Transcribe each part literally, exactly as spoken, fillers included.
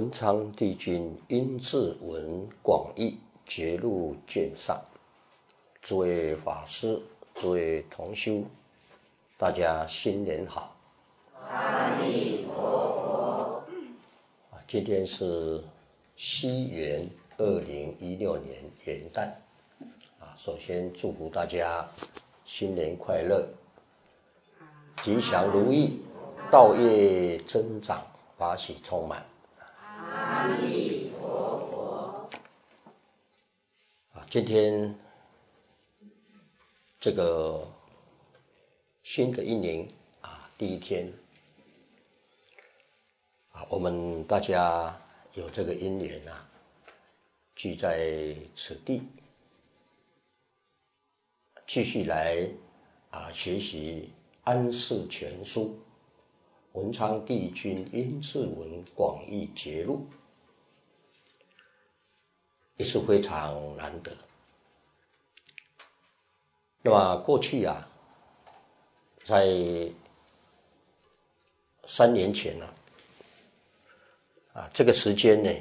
文昌帝君殷志文广义节录卷上，诸位法师、诸位同修，大家新年好！ 阿弥陀佛。 今天是西元二零一六年元旦啊，首先祝福大家新年快乐，吉祥如意，道业增长，法喜充满。 阿弥陀佛。 啊，今天这个新的一年啊，第一天啊，我们大家有这个因缘啊，聚在此地，继续来啊学习《安世全书》文昌帝君殷志文广义节录，也是非常难得。那么过去啊，在三年前呢、啊，啊这个时间呢，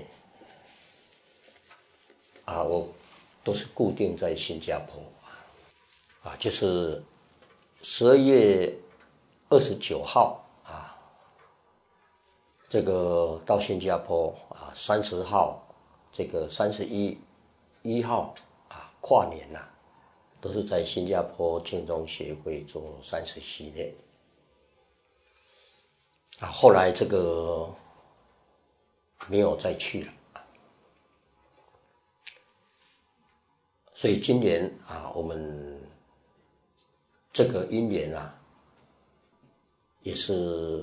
啊我都是固定在新加坡啊，啊就是十二月二十九号啊。这个到新加坡啊，三十号，这个三十一一号啊，跨年呐、啊，都是在新加坡建中协会做三十系列啊。后来这个没有再去了，所以今年啊，我们这个因缘啊，也是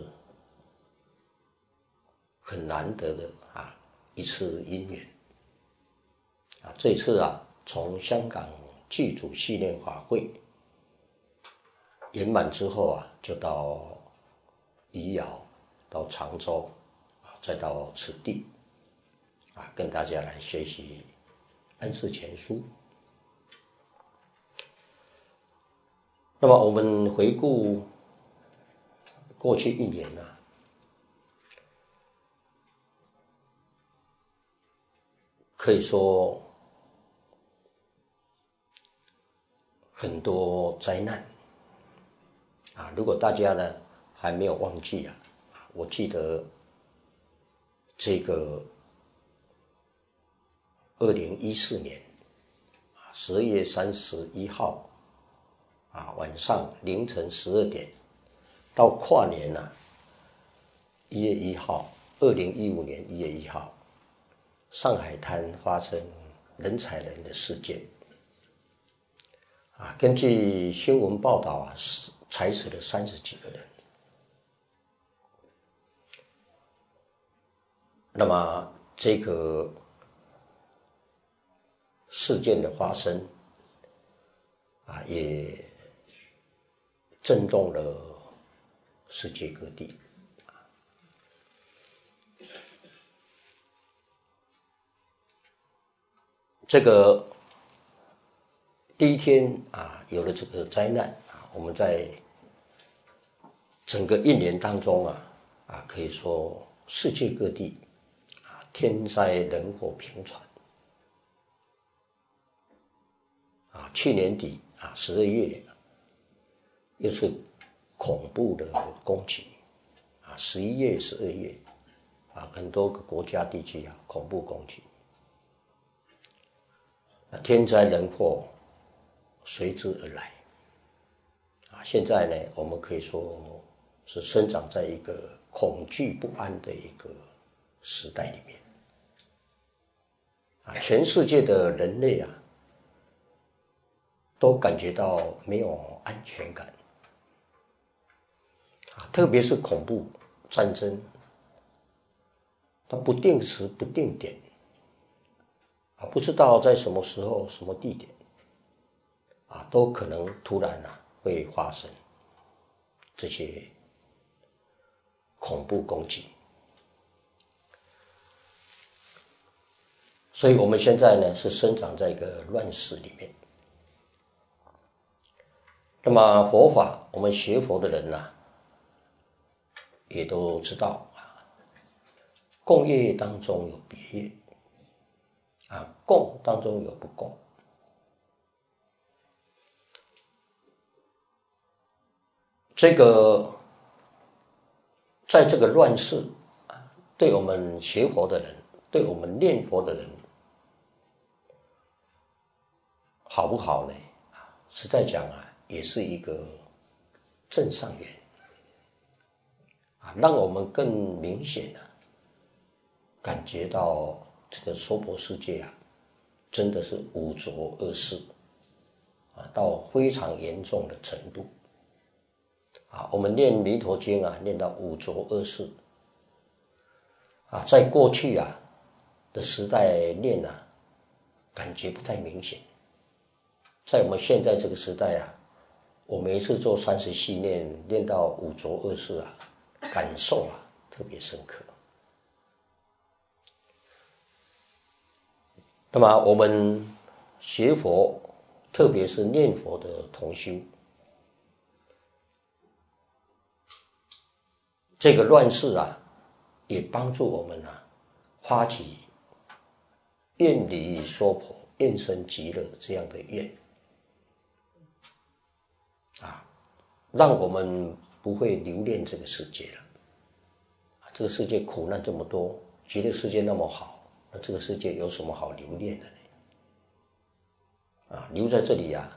很难得的啊一次因缘啊！这次啊，从香港剧组系列法会圆满之后啊，就到宜瑶、到常州啊，再到此地啊，跟大家来学习《安世全书》。那么我们回顾过去一年啊，可以说很多灾难啊！如果大家呢还没有忘记啊，我记得这个二零一四年啊十二月三十一号啊晚上凌晨十二点到跨年啊一月一号，二零一五年一月一号。上海滩发生人踩人的事件啊，根据新闻报道啊，踩死了三十几个人。那么这个事件的发生啊，也震动了世界各地。这个第一天啊，有了这个灾难啊，我们在整个一年当中啊啊，可以说世界各地啊天灾人祸频传啊。去年底啊十二月又是恐怖的攻击啊，十一月、十二月啊，很多个国家地区啊恐怖攻击。天灾人祸随之而来啊！现在呢，我们可以说是生长在一个恐惧不安的一个时代里面啊！全世界的人类啊，都感觉到没有安全感啊！特别是恐怖战争，它不定时、不定点。不知道在什么时候、什么地点，啊，都可能突然啊会发生这些恐怖攻击。所以我们现在呢是生长在一个乱世里面。那么佛法，我们学佛的人呐、啊，也都知道啊， 共业当中有别业，啊，共当中有不共。这个在这个乱世，对我们学佛的人，对我们念佛的人，好不好呢？实在讲啊，也是一个正上缘啊，让我们更明显的、啊、感觉到这个娑婆世界啊，真的是五浊恶世啊，到非常严重的程度啊。我们念弥陀经啊，念到五浊恶世啊，在过去啊的时代念啊，感觉不太明显。在我们现在这个时代啊，我每一次做三十系念，念到五浊恶世啊，感受啊特别深刻。那么我们学佛，特别是念佛的同修，这个乱世啊，也帮助我们啊发起愿离娑婆、愿生极乐这样的愿。啊，让我们不会留恋这个世界了。这个世界苦难这么多，极乐世界那么好，那这个世界有什么好留恋的呢？啊，留在这里啊，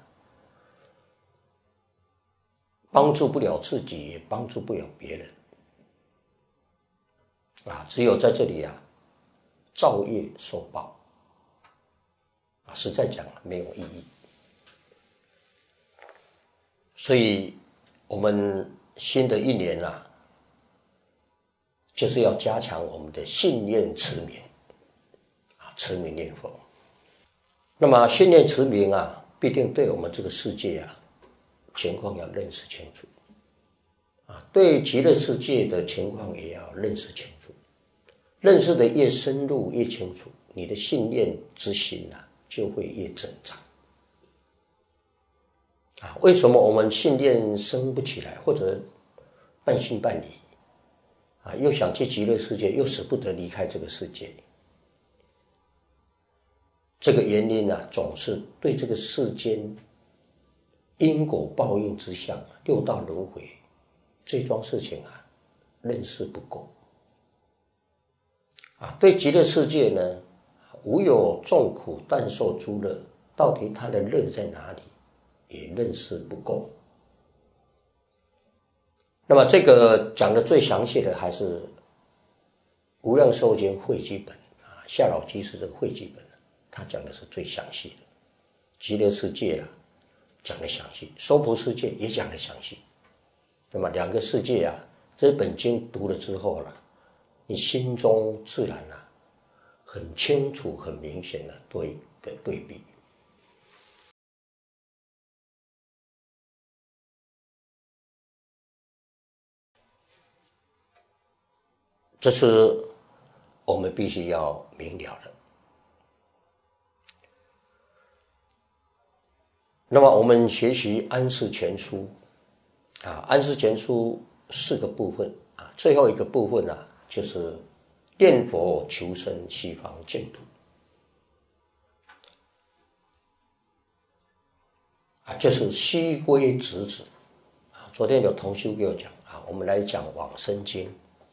帮助不了自己，也帮助不了别人。啊，只有在这里啊，造业受报。啊，实在讲没有意义。所以我们新的一年啊，就是要加强我们的信念持名啊，持名念佛。那么信念持名啊，必定对我们这个世界啊情况要认识清楚啊，对极乐世界的情况也要认识清楚。认识的越深入越清楚，你的信念之心啊就会越增长。啊，为什么我们信念生不起来，或者半信半疑啊，又想去极乐世界，又舍不得离开这个世界？这个原因啊，总是对这个世间因果报应之相、六道轮回这桩事情啊，认识不够啊。对极乐世界呢，无有众苦但受诸乐，到底它的乐在哪里？也认识不够。那么这个讲的最详细的还是《无量寿经汇集本》啊，夏老居士这个汇集本，他讲的是最详细的。极乐世界啊，讲的详细；娑婆世界也讲的详细。那么两个世界啊，这本经读了之后了，你心中自然啊，很清楚、很明显的多一个对比。这是我们必须要明了的。那么我们学习安世全书啊，安世全书四个部分啊，最后一个部分啊，就是念佛求生西方净土啊，就是西归直指啊。昨天有同修给我讲啊，我们来讲往生经。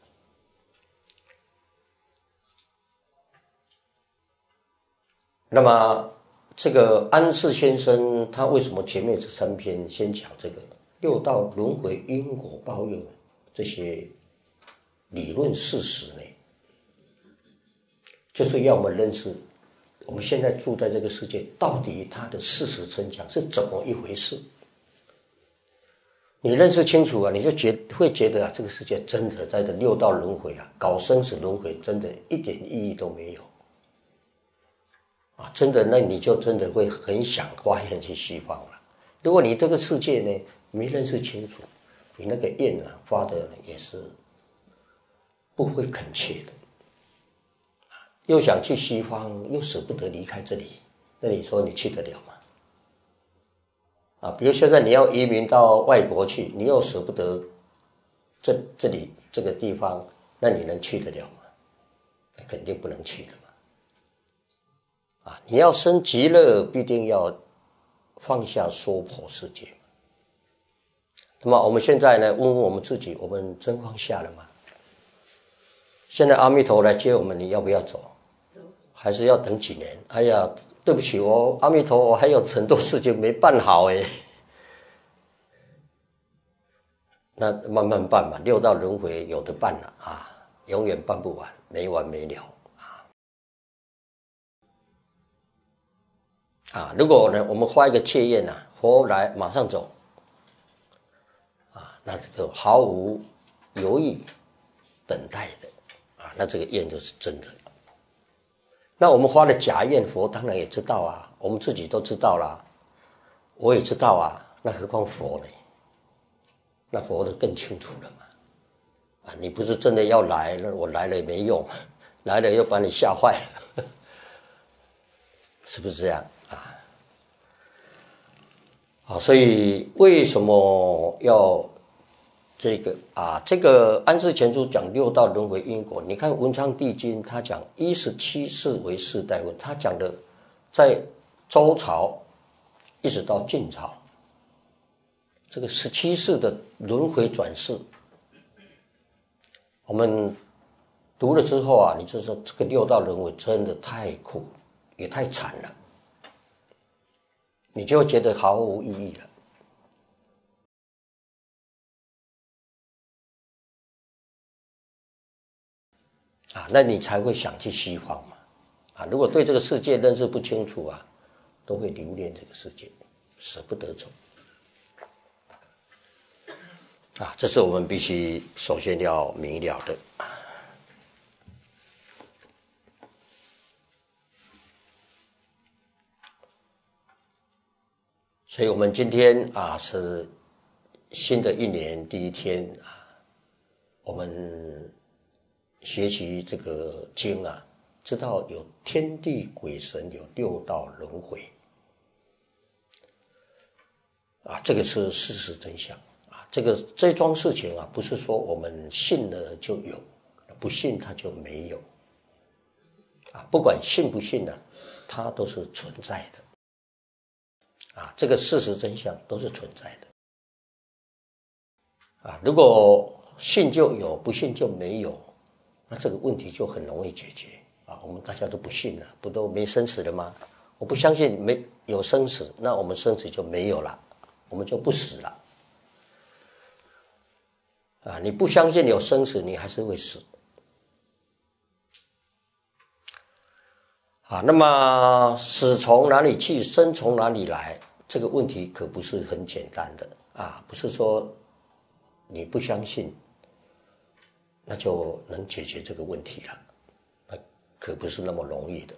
那么这个安世先生他为什么前面这三篇先讲这个六道轮回因果报应这些理论事实呢？就是要我们认识我们现在住在这个世界到底它的事实真相是怎么一回事。你认识清楚啊，你就觉会觉得啊，这个世界真的在这六道轮回啊，搞生死轮回真的一点意义都没有啊！真的，那你就真的会很想发愿去西方了。如果你这个世界呢没认识清楚，你那个愿啊发的也是不会恳切的，又想去西方，又舍不得离开这里，那你说你去得了吗？啊，比如现在你要移民到外国去，你又舍不得这这里这个地方，那你能去得了吗？ 那肯定不能去的嘛。啊，你要生极乐，必定要放下娑婆世界。那么我们现在呢，问问我们自己，我们真放下了吗？现在阿弥陀来接我们，你要不要走？还是要等几年？哎呀，对不起，我阿弥陀，我还有很多事情没办好哎。那慢慢办嘛，六道轮回有的办了啊，永远办不完，没完没了啊。啊，如果呢，我们发一个切愿啊，佛来马上走啊，那这个毫无犹豫等待的啊，那这个愿就是真的。那我们发的假愿，佛当然也知道啊，我们自己都知道啦，我也知道啊，那何况佛呢？那佛的更清楚了嘛？啊，你不是真的要来，那我来了也没用，来了又把你吓坏了，是不是这样啊？啊，所以为什么要这个啊？这个安世全书讲六道轮回因果，你看文昌帝君他讲一十七世为世代论，他讲的在周朝一直到晋朝。这个十七世的轮回转世，我们读了之后啊，你就说这个六道轮回真的太苦，也太惨了，你就会觉得毫无意义了。啊，那你才会想去西方嘛。啊，如果对这个世界认识不清楚啊，都会留恋这个世界，舍不得走。啊，这是我们必须首先要明了的。所以我们今天啊是新的一年第一天啊，我们学习这个经啊，知道有天地鬼神，有六道轮回啊，这个是事实真相。这个这桩事情啊，不是说我们信了就有，不信它就没有啊。不管信不信呢、啊，它都是存在的啊。这个事实真相都是存在的啊。如果信就有，不信就没有，那这个问题就很容易解决啊。我们大家都不信了，不都没生死了吗？我不相信没有生死，那我们生死就没有了，我们就不死了。啊，你不相信有生死，你还是会死。啊，那么死从哪里去，生从哪里来？这个问题可不是很简单的啊，不是说你不相信，那就能解决这个问题了，那可不是那么容易的。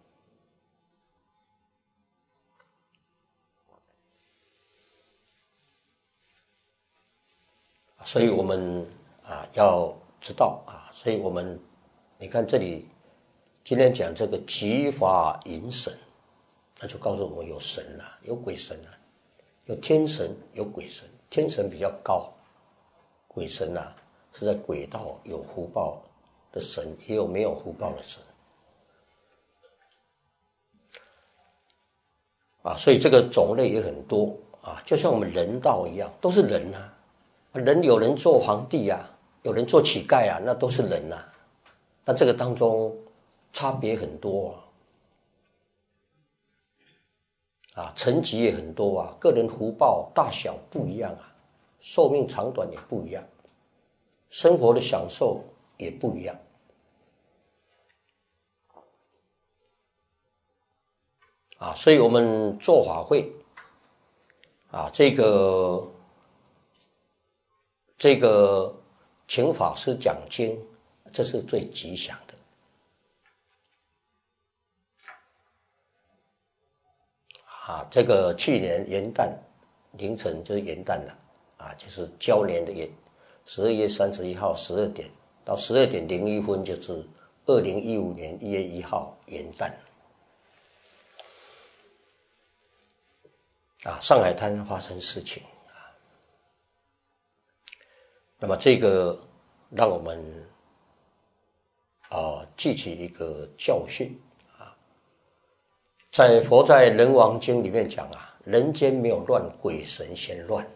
所以我们啊要知道啊，所以我们你看这里今天讲这个极法引神，那就告诉我们有神了、啊，有鬼神了、啊，有天神，有鬼神。天神比较高，鬼神啊是在鬼道有福报的神，也有没有福报的神啊，所以这个种类也很多啊，就像我们人道一样，都是人啊。人有人做皇帝啊，有人做乞丐啊，那都是人啊。那这个当中差别很多啊，啊，层级也很多啊，个人福报大小不一样啊，寿命长短也不一样，生活的享受也不一样。啊，所以我们做法会啊，这个。这个请法师讲经，这是最吉祥的啊！这个去年元旦凌晨就是元旦了啊，就是交年的元，十二月三十一号十二点到十二点零一分，就是二零一五年一月一号元旦啊！上海滩发生事情。那么这个让我们呃记起一个教训啊，在佛在人王经里面讲啊，人间没有乱，鬼神先乱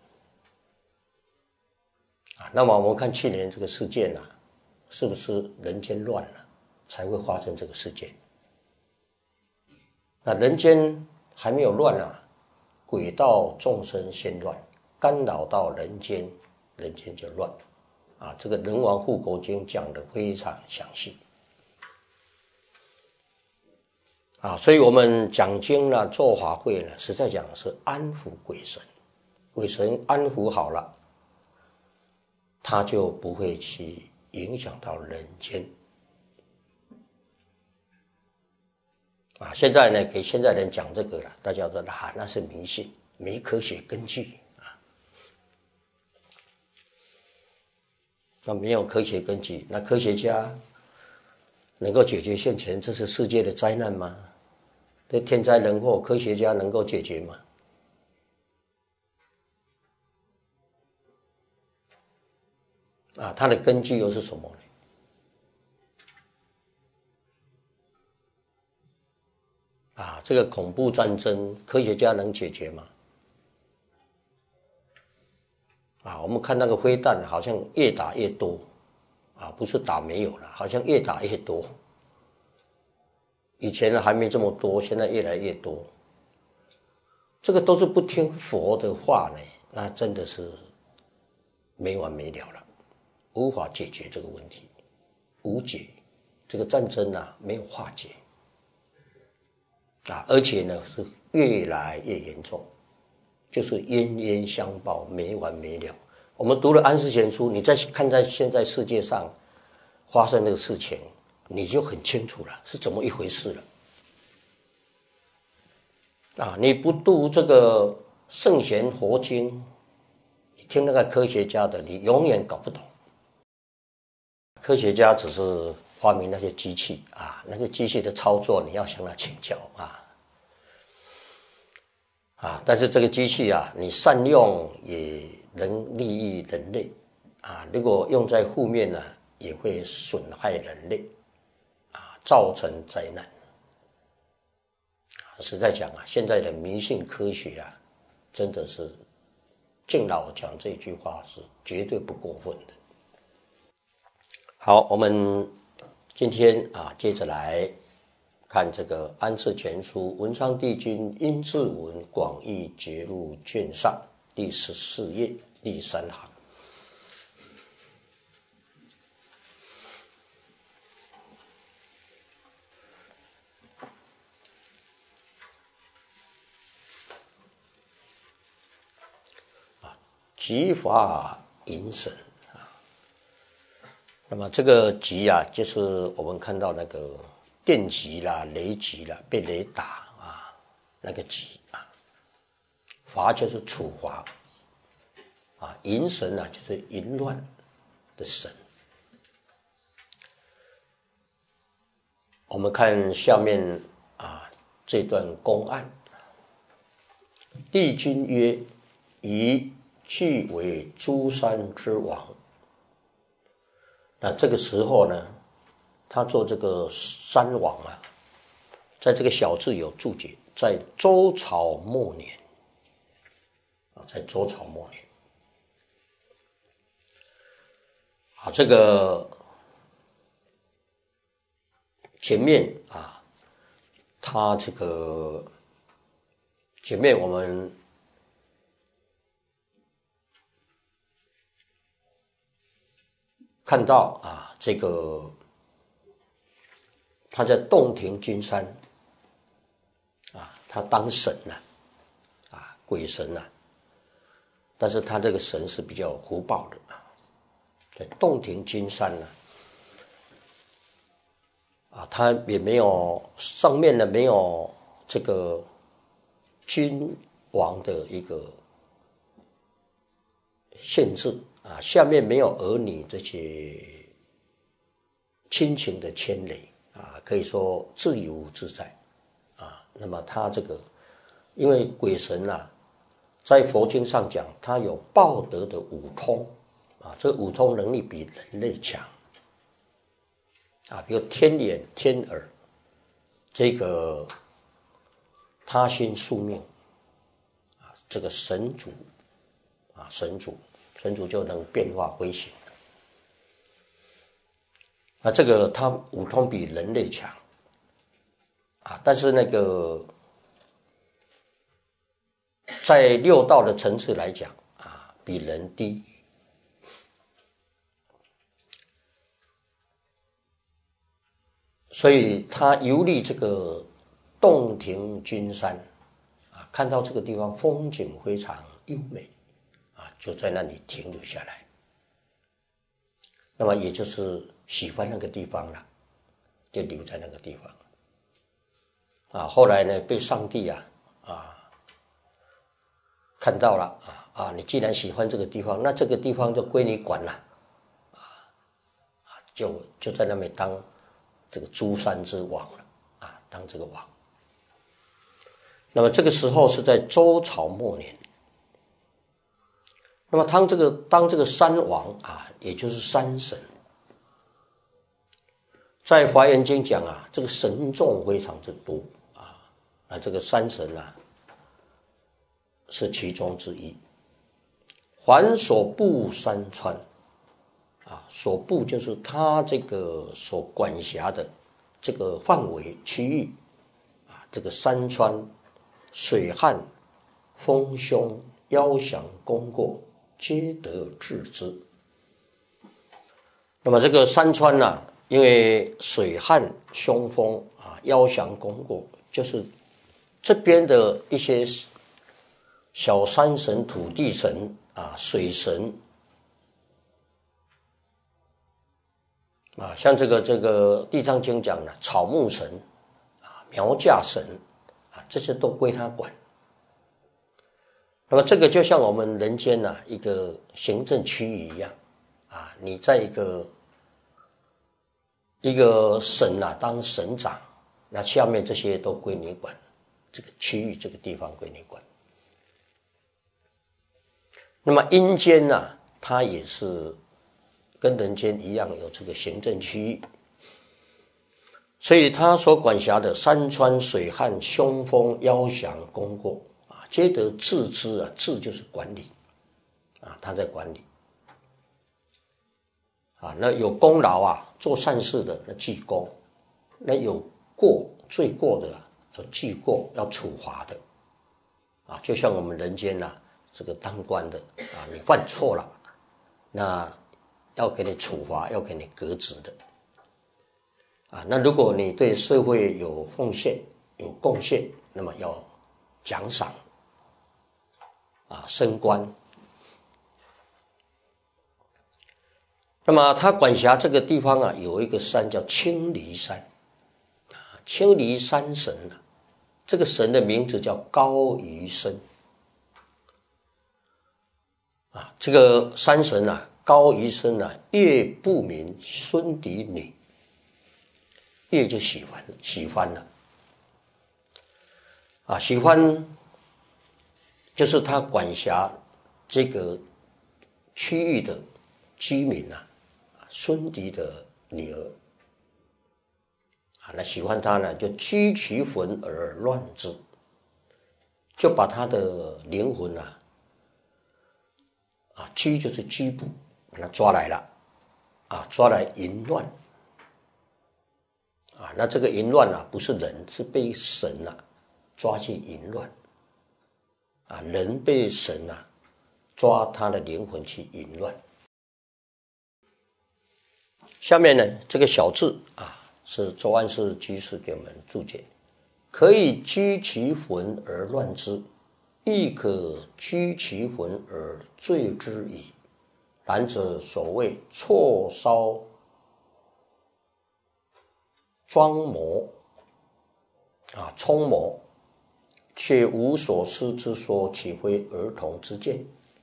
啊。那么我们看去年这个事件啊，是不是人间乱了才会发生这个事件？那人间还没有乱啊，鬼道众生先乱，干扰到人间，人间就乱啊。这个人王护国经讲得非常详细啊，所以我们讲经呢，做法会呢，实在讲是安抚鬼神，鬼神安抚好了，他就不会去影响到人间啊。现在呢，给现在人讲这个了，大家都啊，那是迷信，没科学根据啊。那没有科学根据，那科学家能够解决现前这是世界的灾难吗？这天灾人祸，科学家能够解决吗？啊，它的根据又是什么呢？啊，这个恐怖战争，科学家能解决吗？啊，我们看那个飞弹，好像越打越多，啊，不是打没有了，好像越打越多。以前还没这么多，现在越来越多。这个都是不听佛的话呢，那真的是没完没了了，无法解决这个问题，无解。这个战争啊，没有化解啊，而且呢是越来越严重，就是冤冤相报，没完没了。我们读了安世贤书，你再看在现在世界上发生的事情，你就很清楚了是怎么一回事了。啊，你不读这个圣贤佛经，你听那个科学家的，你永远搞不懂。科学家只是发明那些机器啊，那些机器的操作你要向他请教啊。啊，但是这个机器啊，你善用也能利益人类啊，如果用在负面呢，也会损害人类啊，造成灾难。实在讲啊，现在的迷信科学啊，真的是敬老讲这句话是绝对不过分的。好，我们今天啊，接着来看这个安世全书文昌帝君阴骘文广义节录卷上第十四页第三行。极法引神啊，那么这个极啊，就是我们看到那个电极啦、雷击啦，被雷打啊，那个极啊。罚就是处罚啊，淫神啊就是淫乱的神。我们看下面啊这段公案，帝君曰：宜俱为诸山之王。那这个时候呢，他做这个山王啊，在这个小字有注解，在周朝末年啊，在周朝末年啊，这个前面啊，他这个前面我们看到啊，这个他在洞庭君山啊，他当神了啊，鬼神了，但是他这个神是比较有福报的啊，在洞庭君山呢啊，他也没有上面呢没有这个君王的一个限制啊，下面没有儿女这些亲情的牵累啊，可以说自由自在啊。那么他这个，因为鬼神啊，在佛经上讲，他有报德的五通啊，这个五通能力比人类强啊，比如天眼、天耳，这个他心宿命啊，这个神足啊，神足，神足就能变化飞行。那这个它五通比人类强啊，但是那个在六道的层次来讲啊，比人低。所以他游历这个洞庭君山啊，看到这个地方风景非常优美啊，就在那里停留下来。那么也就是喜欢那个地方了，就留在那个地方。啊，后来呢，被上帝啊啊看到了啊啊，你既然喜欢这个地方，那这个地方就归你管了，啊啊，就就在那边当这个诸山之王了啊，当这个王。那么这个时候是在周朝末年。那么当这个当这个山王啊，也就是山神，在《华严经》讲啊，这个神众非常之多啊，那这个山神啊是其中之一。环所部山川啊，所部就是他这个所管辖的这个范围区域啊，这个山川、水旱、丰凶、夭祥、功过，皆得治之。那么这个山川呢、啊，因为水旱、凶风啊、夭祥、功过，就是这边的一些小山神、土地神啊、水神啊，像这个这个《地藏经》讲的草木神啊、苗稼神啊，这些都归他管。那么这个就像我们人间呐、啊、一个行政区域一样啊，你在一个一个省啊当省长，那下面这些都归你管，这个区域这个地方归你管。那么阴间呢、啊，它也是跟人间一样有这个行政区域，所以他所管辖的山川、水旱、凶风、夭祥、功过啊，皆得治之啊，治就是管理啊，他在管理啊。那有功劳啊，做善事的那记功，那有过罪过的啊，要记过，要处罚的啊。就像我们人间呐、啊，这个当官的啊，你犯错了，那要给你处罚，要给你革职的。啊，那如果你对社会有奉献、有贡献，那么要奖赏，啊，升官。那么他管辖这个地方啊，有一个山叫青离山，啊，青离山神啊，这个神的名字叫高余生，啊，这个山神啊，高余生啊，岳不明孙嫡女。岳就喜欢喜欢了，啊，喜欢就是他管辖这个区域的居民啊，孙嫡的女儿，啊，那喜欢他呢，就居其魂而乱之，就把他的灵魂啊，啊，居就是居部，把他抓来了，啊，抓来淫乱。啊，那这个淫乱啊，不是人，是被神啊抓去淫乱，啊，人被神啊抓他的灵魂去淫乱。下面呢，这个小字啊，是周安世居士给我们注解：可以居其魂而乱之，亦可居其魂而罪之矣。然则所谓错烧装模啊，充模，却无所思之说，岂非儿童之见？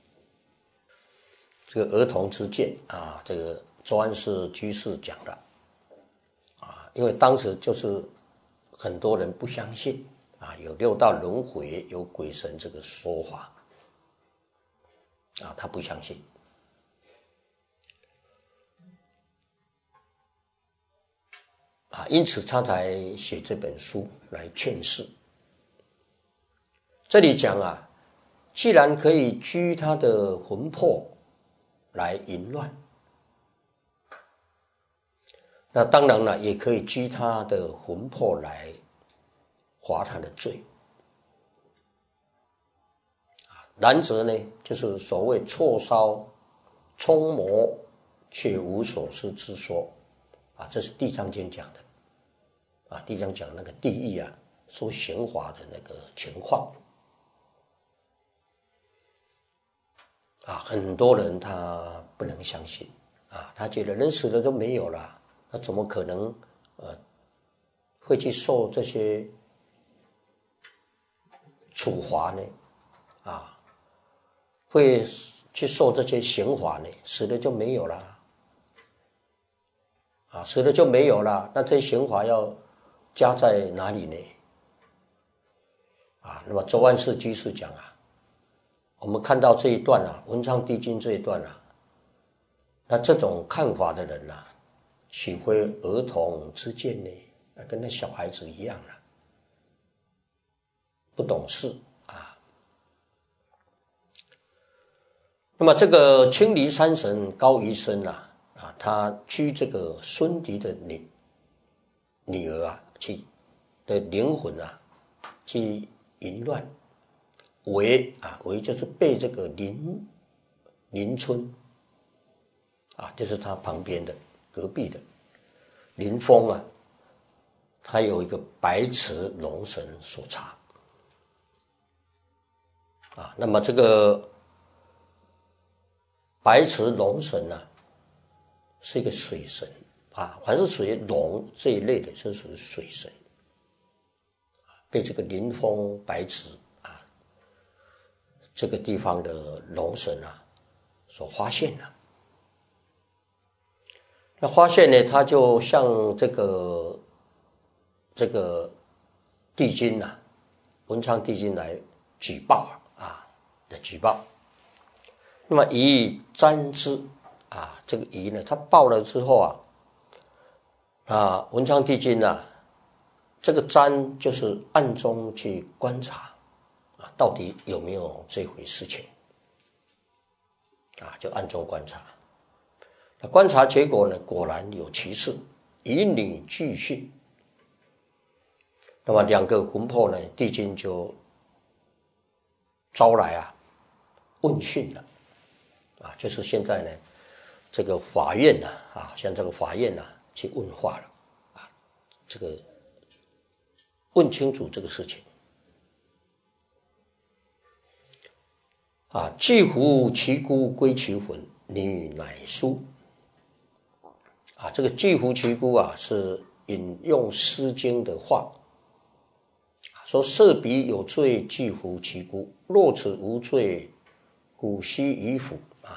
这个儿童之见啊，这个周安世居士讲的啊，因为当时就是很多人不相信啊，有六道轮回、有鬼神这个说法啊，他不相信。 啊，因此他才写这本书来劝世。这里讲啊，既然可以居他的魂魄来淫乱，那当然了，也可以居他的魂魄来划他的罪。然则呢，就是所谓错烧冲魔却无所思之说啊，这是地藏经讲的啊，地藏讲那个地狱啊受刑罚的那个情况啊，很多人他不能相信啊，他觉得人死了都没有了，那怎么可能呃会去受这些处罚呢？啊？会去受这些刑罚呢？死了就没有了，啊，死了就没有了。那这些刑罚要加在哪里呢？啊，那么周安世居士讲啊，我们看到这一段啊，文昌帝君这一段啊，那这种看法的人啊，岂非儿童之见呢？跟那小孩子一样了，不懂事。那么这个青离山神高宜生啊，啊，他居这个孙迪的女女儿啊，去的灵魂啊，去淫乱，为啊为就是被这个林林村啊，就是他旁边的隔壁的林峰啊，他有一个白池龙神所查啊，那么这个。白池龙神啊，是一个水神啊，凡是属于龙这一类的，是属于水神，被这个临风白池啊这个地方的龙神啊所发现了。那发现呢，他就向这个这个帝君啊，文昌帝君来举报啊的举报。那么以瞻之啊，这个仪呢，他报了之后啊，啊文昌帝君啊，这个瞻就是暗中去观察啊，到底有没有这回事情啊，就暗中观察。那观察结果呢，果然有其事，以女俱训。那么两个魂魄呢，帝君就招来啊问讯了。啊，就是现在呢，这个法院呢，啊，像这个法院呢，去问话了，啊，这个问清楚这个事情，啊，既乎其姑归其魂，女乃书，啊，这个既乎其姑啊，是引用《诗经》的话，说色彼有罪，既乎其姑；若此无罪，古须于府。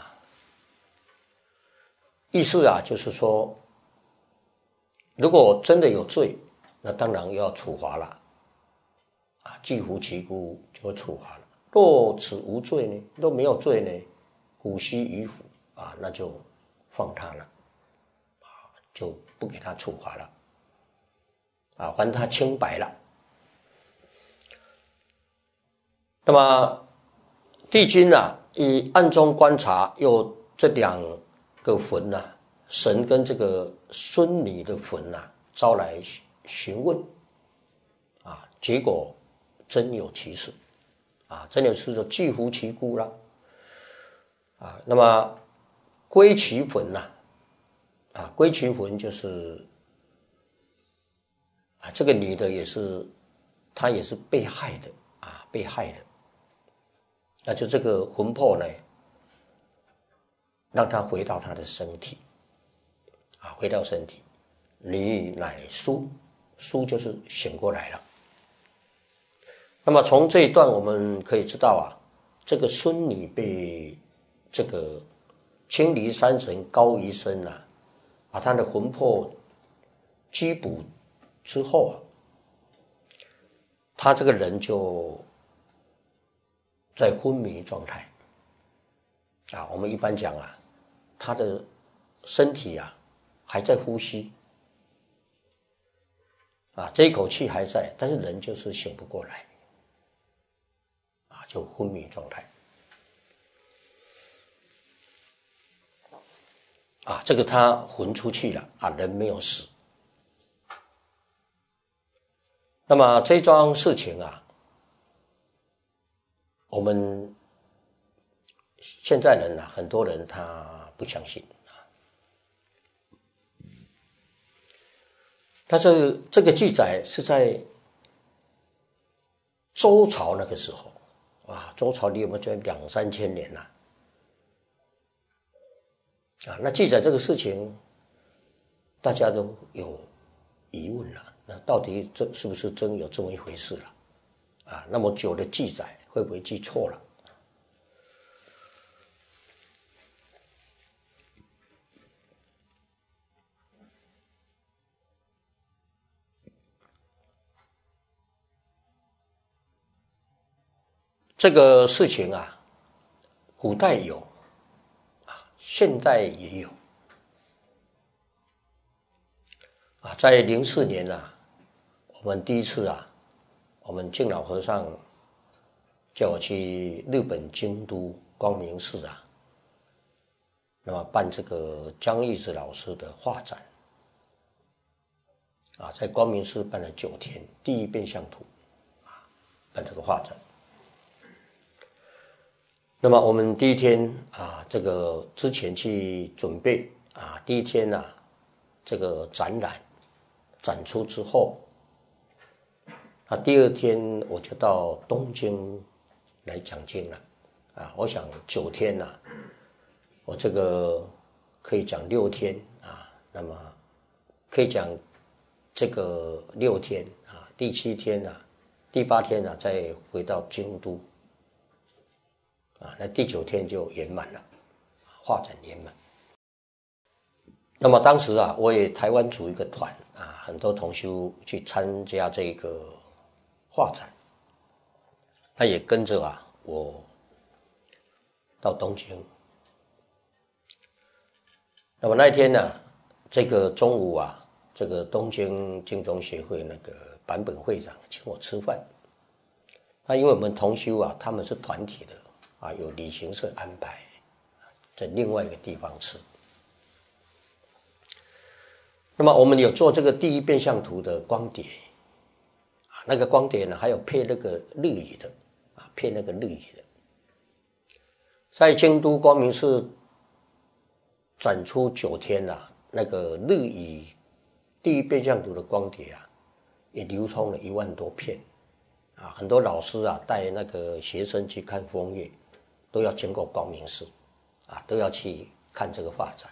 意思啊，就是说，如果真的有罪，那当然要处罚了，啊，既乎其姑就处罚了。若此无罪呢，若没有罪呢，古须于府啊，那就放他了，啊，就不给他处罚了，啊，还他清白了。那么帝君啊，以暗中观察，又这两个魂呐、啊，神跟这个孙女的魂呐、啊，招来询问，啊，结果真有其事，啊，真有其事，既乎其姑了，啊，那么归其魂呐、啊，啊，归其魂就是啊，这个女的也是，她也是被害的啊，被害的，那就这个魂魄呢。让他回到他的身体，啊，回到身体，女乃苏，苏就是醒过来了。那么从这一段我们可以知道啊，这个孙女被这个青离山神高宜生啊，把他的魂魄拘捕之后啊，他这个人就在昏迷状态啊，我们一般讲啊。他的身体啊还在呼吸， 啊，这一口气还在，但是人就是醒不过来，啊，就昏迷状态。啊，这个他魂出去了啊，人没有死。那么这桩事情啊，我们现在人啊，很多人他不相信啊。但是这个记载是在周朝那个时候，啊，周朝离我们这两三千年了。啊，那记载这个事情，大家都有疑问了。那到底这是不是真有这么一回事了？啊，那么久的记载会不会记错了？这个事情啊，古代有，啊，现代也有。啊，在零四年啊，我们第一次啊，我们敬老和尚叫我去日本京都光明寺啊，那么办这个江义子老师的画展，啊，在光明寺办了九天，第一变相图，啊，办这个画展。那么我们第一天啊，这个之前去准备啊，第一天啊，这个展览展出之后，那第二天我就到东京来讲经了，啊，我想九天呐，啊，我这个可以讲六天啊，那么可以讲这个六天啊，第七天啊，第八天啊，再回到京都，啊，那第九天就圆满了，画展圆满。那么当时啊，我也台湾组一个团啊，很多同修去参加这个画展，他也跟着啊我到东京。那么那一天呢，这个中午啊，这个东京净宗协会那个坂本会长请我吃饭。那因为我们同修啊，他们是团体的啊，有旅行社安排在另外一个地方吃。那么我们有做这个第一变相图的光碟，啊，那个光碟呢还有配那个日语的，啊，配那个日语的，在京都光明寺展出九天了，啊，那个日语第一变相图的光碟啊，也流通了一万多片，啊，很多老师啊带那个学生去看枫叶，都要经过光明寺，啊，都要去看这个画展。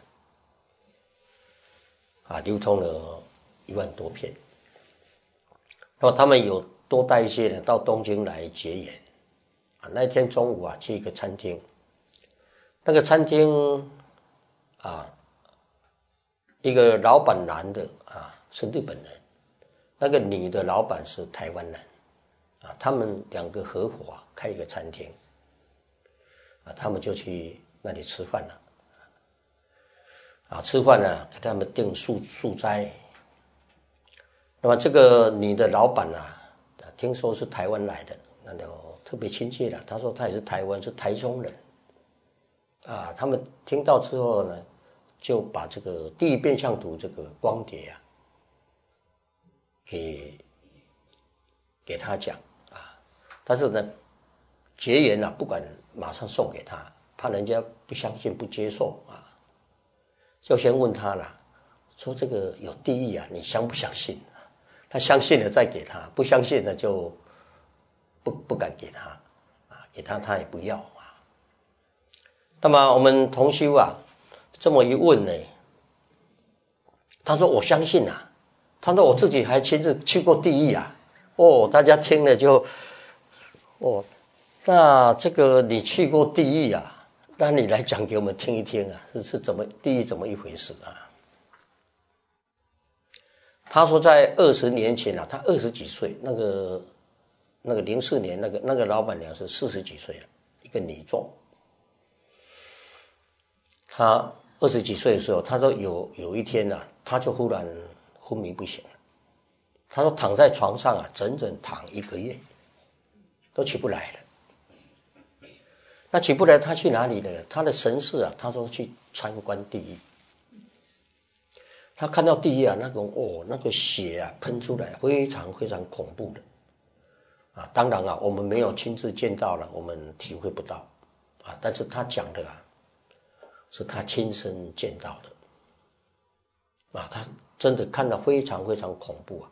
啊，流通了一万多片。那么他们有多带一些人到东京来结缘。啊，那天中午啊，去一个餐厅，那个餐厅啊，一个老板男的啊是日本人，那个女的老板是台湾人，啊，他们两个合伙啊开一个餐厅，啊，他们就去那里吃饭了。啊，吃饭呢，给他们订素素斋。那么这个女的老板啊，听说是台湾来的，那就特别亲切了。他说他也是台湾，是台中人。啊，他们听到之后呢，就把这个第一变相图这个光碟啊，给给他讲啊。但是呢，结缘啊，不敢马上送给他，怕人家不相信、不接受啊。就先问他了，说这个有地狱啊，你相不相信？他相信了再给他，不相信的就不不敢给他，啊，给他他也不要啊。那么我们同修啊，这么一问呢，他说我相信啊，他说我自己还亲自去过地狱啊。哦，大家听了就，哦，那这个你去过地狱啊？那你来讲给我们听一听啊，是是怎么地狱怎么一回事啊？他说在二十年前啊，他二十几岁，那个那个零四年那个那个老板娘是四十几岁了，一个女众。他二十几岁的时候，他说有有一天啊，他就忽然昏迷不醒了， 他说躺在床上啊，整整躺一个月，都起不来了。那起不来，他去哪里呢？他的神识啊，他说去参观地狱。他看到地狱啊，那种哦，那个血啊喷出来，非常非常恐怖的。啊，当然啊，我们没有亲自见到了，我们体会不到。啊，但是他讲的啊，是他亲身见到的。啊，他真的看到非常非常恐怖啊。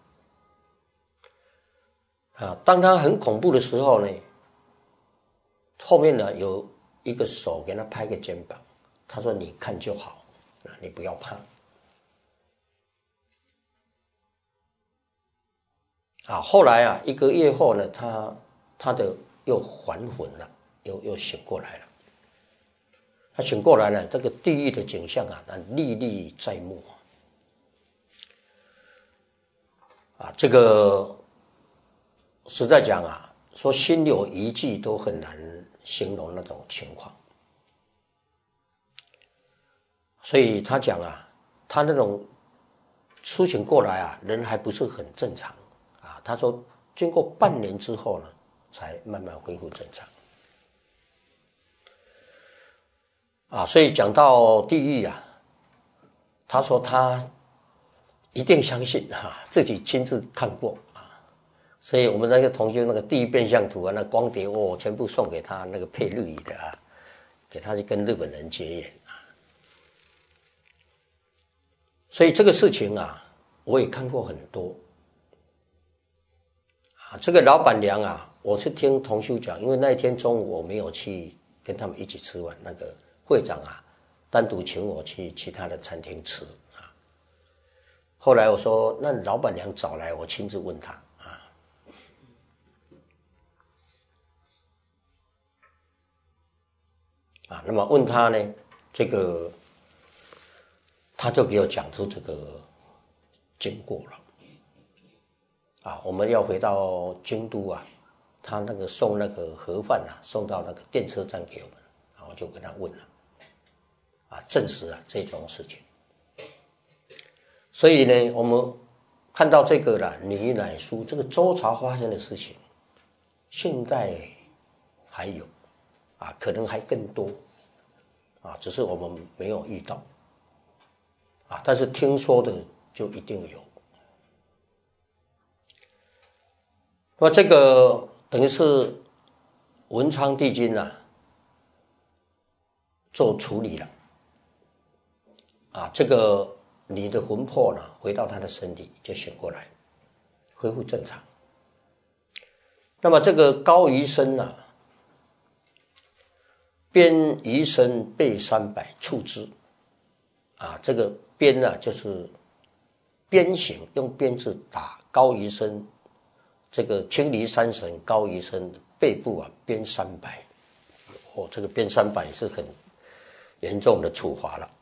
啊，当他很恐怖的时候呢，后面呢有一个手给他拍个肩膀，他说：“你看就好，你不要怕。”啊，后来啊，一个月后呢，他他的又还魂了，又又醒过来了。他醒过来了，这个地狱的景象啊，那历历在目啊。啊，这个实在讲啊，说心有余悸都很难形容那种情况。所以他讲啊，他那种苏醒过来啊，人还不是很正常啊。他说，经过半年之后呢，才慢慢恢复正常。啊，所以讲到地狱啊，他说他一定相信啊，自己亲自看过啊。所以我们那个同学那个地狱变相图啊，那光碟哦，全部送给他那个配日语的啊，给他去跟日本人结缘啊。所以这个事情啊，我也看过很多。啊，这个老板娘啊，我是听同修讲，因为那一天中午我没有去跟他们一起吃饭，那个会长啊，单独请我去其他的餐厅吃啊。后来我说，那老板娘找来，我亲自问他啊。啊，那么问他呢，这个他就给我讲出这个经过了。啊，我们要回到京都啊，他那个送那个盒饭啊，送到那个电车站给我们，然后就跟他问了，啊，证实了这种事情。所以呢，我们看到这个了，女乃书这个周朝发生的事情，现在还有，啊，可能还更多，啊，只是我们没有遇到，啊，但是听说的就一定有。那么这个等于是文昌帝君啊，做处理了，啊，这个你的魂魄呢，回到他的身体就醒过来，恢复正常。那么这个高余生呢，鞭余生背三百处之，啊，这个鞭呢就是鞭刑，用鞭子打高余生。这个青离山神高余生背部啊鞭三百，哦，这个鞭三百也是很严重的处罚了。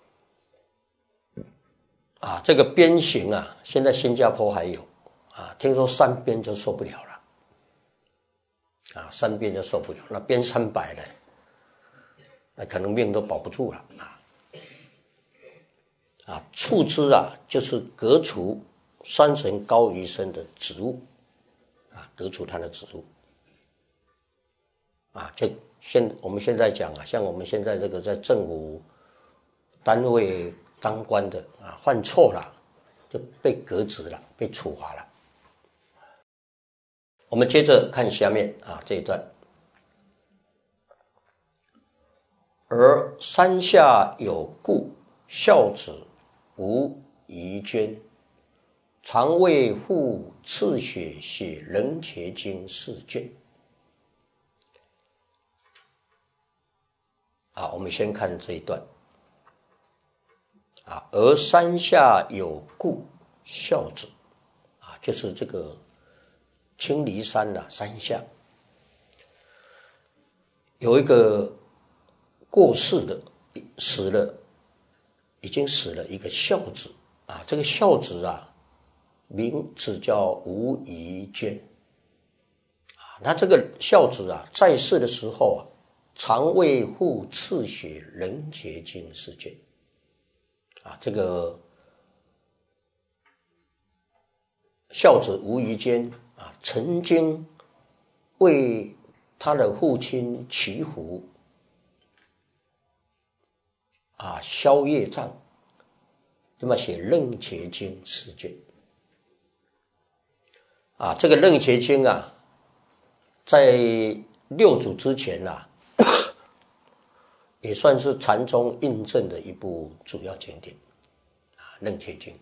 啊，这个鞭刑啊，现在新加坡还有啊，听说三鞭就受不了了，啊，三鞭就受不了，那鞭三百呢，那可能命都保不住了啊。啊，处之啊，就是革除山神高余生的职务。啊，革除他的职务，啊，就现我们现在讲啊，像我们现在这个在政府单位当官的啊，犯错了就被革职了，被处罚了。我们接着看下面啊这一段，而山下有故，孝子无遗捐。常为父赤血写人结经四卷。啊，我们先看这一段。啊，而山下有故孝子，啊，就是这个青离山的、啊、山下有一个过世的，死了，已经死了一个孝子啊，这个孝子啊。名字叫吴宜娟，啊，他这个孝子啊，在世的时候啊，常为父赤血人结经四卷，啊，这个孝子无余间啊，曾经为他的父亲祈福啊，消业障，那么写《楞伽经》四卷啊，这个《楞伽经》啊，在六祖之前啊，也算是禅宗印证的一部主要经典啊，《楞伽经》。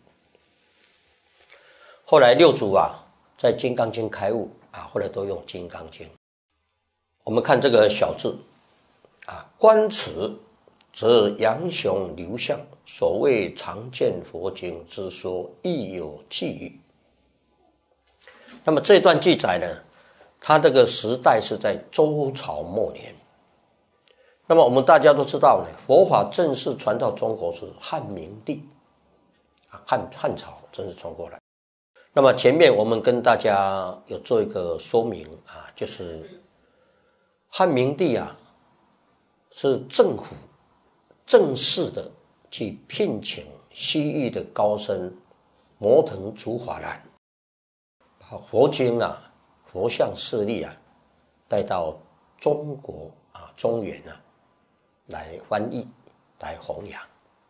后来六祖啊，在《金刚经》开悟啊，后来都用《金刚经》。我们看这个小字啊，观此，则杨雄流向，所谓常见佛经之说，亦有记语。那么这段记载呢，它这个时代是在周朝末年。那么我们大家都知道呢，佛法正式传到中国是汉明帝啊，汉汉朝正式传过来。那么前面我们跟大家有做一个说明啊，就是汉明帝啊，是政府正式的去聘请西域的高僧摩腾竺法兰，把佛经啊、佛像势力啊带到中国啊、中原啊来翻译、来弘扬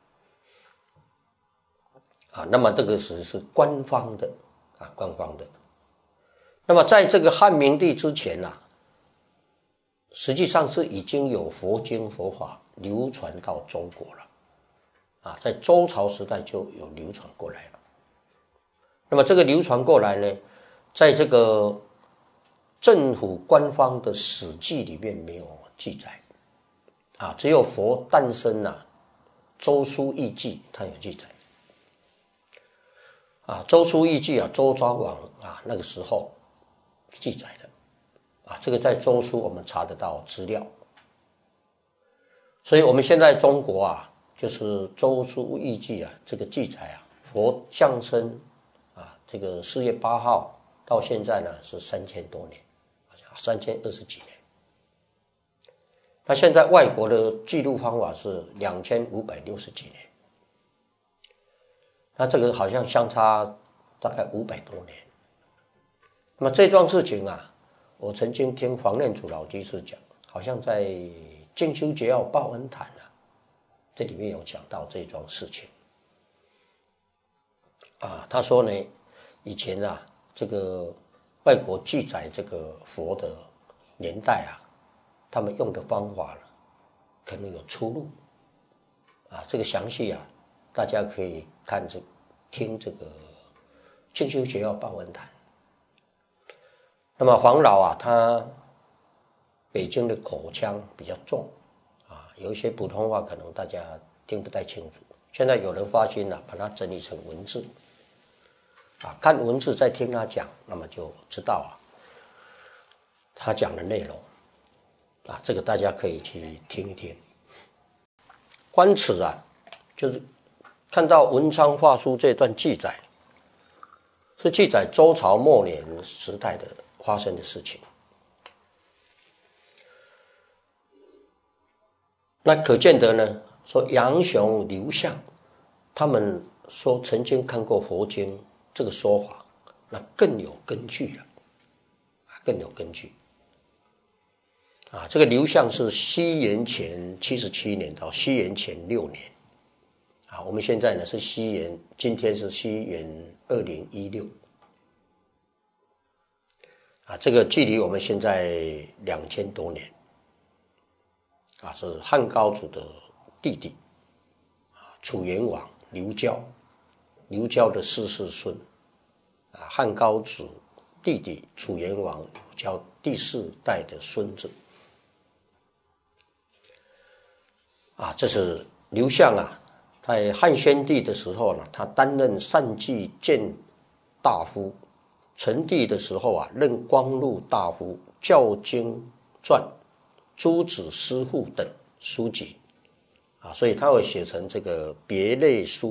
啊。那么这个是是官方的啊，官方的。那么在这个汉明帝之前啊，实际上是已经有佛经佛法流传到中国了啊，在周朝时代就有流传过来了。那么这个流传过来呢，在这个政府官方的史记里面没有记载啊，只有佛诞生啊，周书艺记它有记载啊，周书艺记啊，周昭王啊那个时候记载的啊，这个在周书我们查得到资料。所以我们现在中国啊，就是周书艺记啊，这个记载啊，佛降生啊，这个四月八号到现在呢是三千多年，三千二十几年。那现在外国的记录方法是两千五百六十几年，那这个好像相差大概五百多年。那么这桩事情啊，我曾经听黄念祖老居士讲，好像在《静修结要报恩坛》啊，这里面有讲到这桩事情啊。他说呢，以前啊，这个外国记载这个佛的年代啊，他们用的方法呢，可能有出入啊。这个详细啊，大家可以看这听这个《静修结要报恩坛》。那么黄老啊，他北京的口腔比较重啊，有一些普通话可能大家听不太清楚。现在有人发心了，把它整理成文字啊，看文字再听他讲，那么就知道啊，他讲的内容啊，这个大家可以去听一听。观此啊，就是看到文昌法书这段记载，是记载周朝末年时代的发生的事情。那可见得呢，说杨雄、刘向他们说曾经看过佛经这个说法，那更有根据了，更有根据。啊，这个刘向是西元前七十七年到西元前六年，啊，我们现在呢是西元，今天是西元二零一六。啊，这个距离我们现在两千多年，啊，是汉高祖的弟弟，啊，楚元王刘交，刘交的四世孙，啊，汉高祖弟弟楚元王刘交第四代的孙子，啊，这是刘向啊，在汉宣帝的时候呢，他担任善济谏大夫。成帝的时候啊，任光禄大夫、教经传、诸子师父等书籍啊，所以他会写成这个别类书，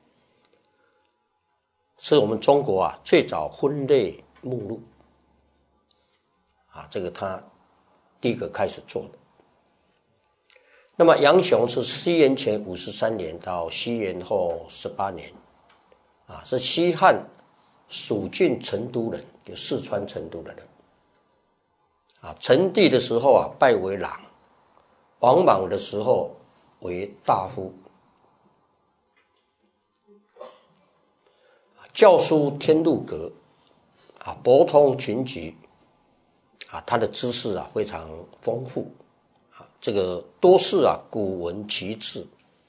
是我们中国啊最早分类目录啊，这个他第一个开始做的。那么杨雄是西元前五十三年到西元后十八年啊，是西汉蜀郡成都人，就四川成都的人。啊，成帝的时候啊，拜为郎；王莽的时候为大夫。教书天路阁，啊，博通群籍，啊，他的知识啊非常丰富，啊，这个多是啊古文奇志，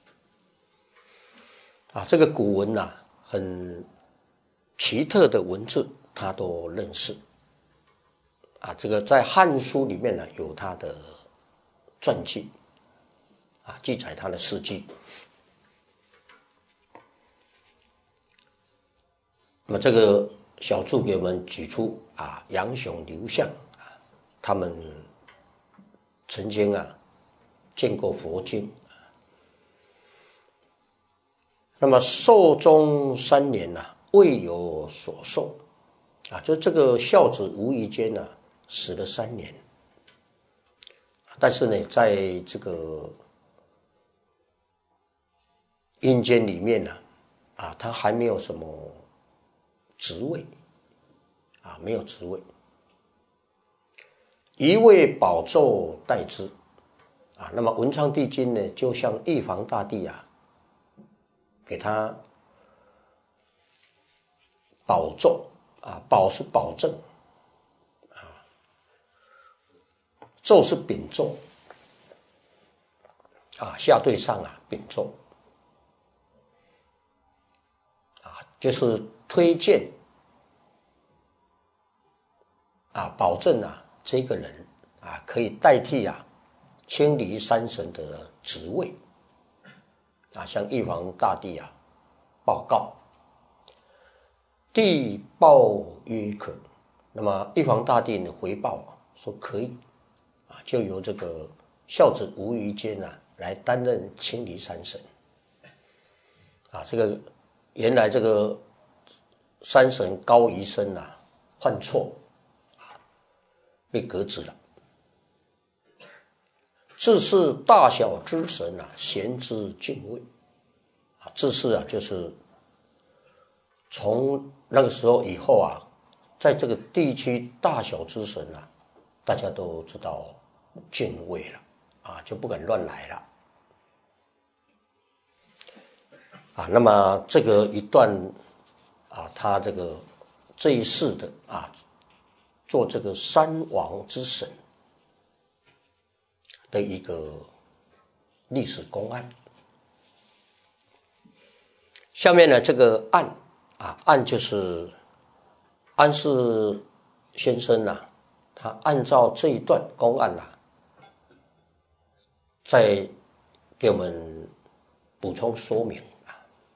啊，这个古文呐、啊、很奇特的文字他都认识，啊，这个在《汉书》里面呢有他的传记，啊，记载他的事迹。那么这个小注给我们举出啊，杨雄、刘向啊，他们曾经啊见过佛经。那么寿终三年呐、啊，未有所受啊，就这个孝子无意间呢、啊、死了三年，但是呢，在这个阴间里面呢、啊，啊，他还没有什么职位啊，没有职位，一位宝胄代之啊。那么文昌帝君呢，就像玉皇大帝啊，给他宝胄啊，宝是保证啊，胄是秉胄啊，下对上啊，秉胄啊，就是推荐啊，保证啊，这个人啊可以代替啊青离三神的职位啊，向玉皇大帝啊报告。帝报曰可，那么玉皇大帝呢回报啊说可以啊，就由这个孝子无余间啊来担任青离三神啊。这个原来这个三神高宜生啊犯错啊，被革职了。自是大小之神啊，贤之敬畏啊。自是啊，就是从那个时候以后啊，在这个地区大小之神啊，大家都知道敬畏了啊，就不敢乱来了啊。那么这个一段啊，他这个这一世的啊，做这个三王之神的一个历史公案。下面呢，这个案啊，案就是安世先生呐、啊，他按照这一段公案呐、啊，再给我们补充说明啊，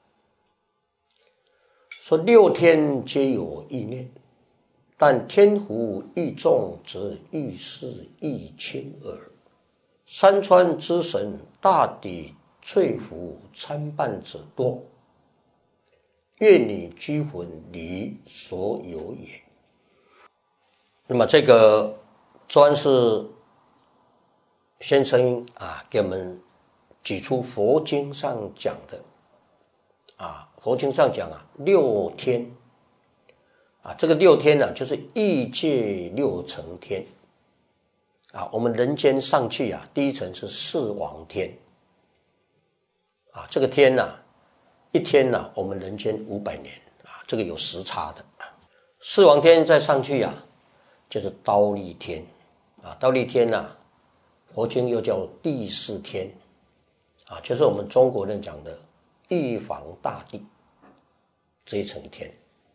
说六天皆有意念，但天胡欲众，则欲事亦轻耳。山川之神，大抵翠服参半者多。愿你居魂离所有也。那么这个专是先生啊，给我们举出佛经上讲的啊，佛经上讲啊，六天啊，这个六天呢、啊，就是欲界六层天啊。我们人间上去啊，第一层是四王天啊，这个天呢、啊。一天呢、啊，我们人间五百年啊，这个有时差的。四王天再上去啊，就是忉利天啊，忉利天啊，佛经又叫第四天啊，就是我们中国人讲的玉皇大帝这一层天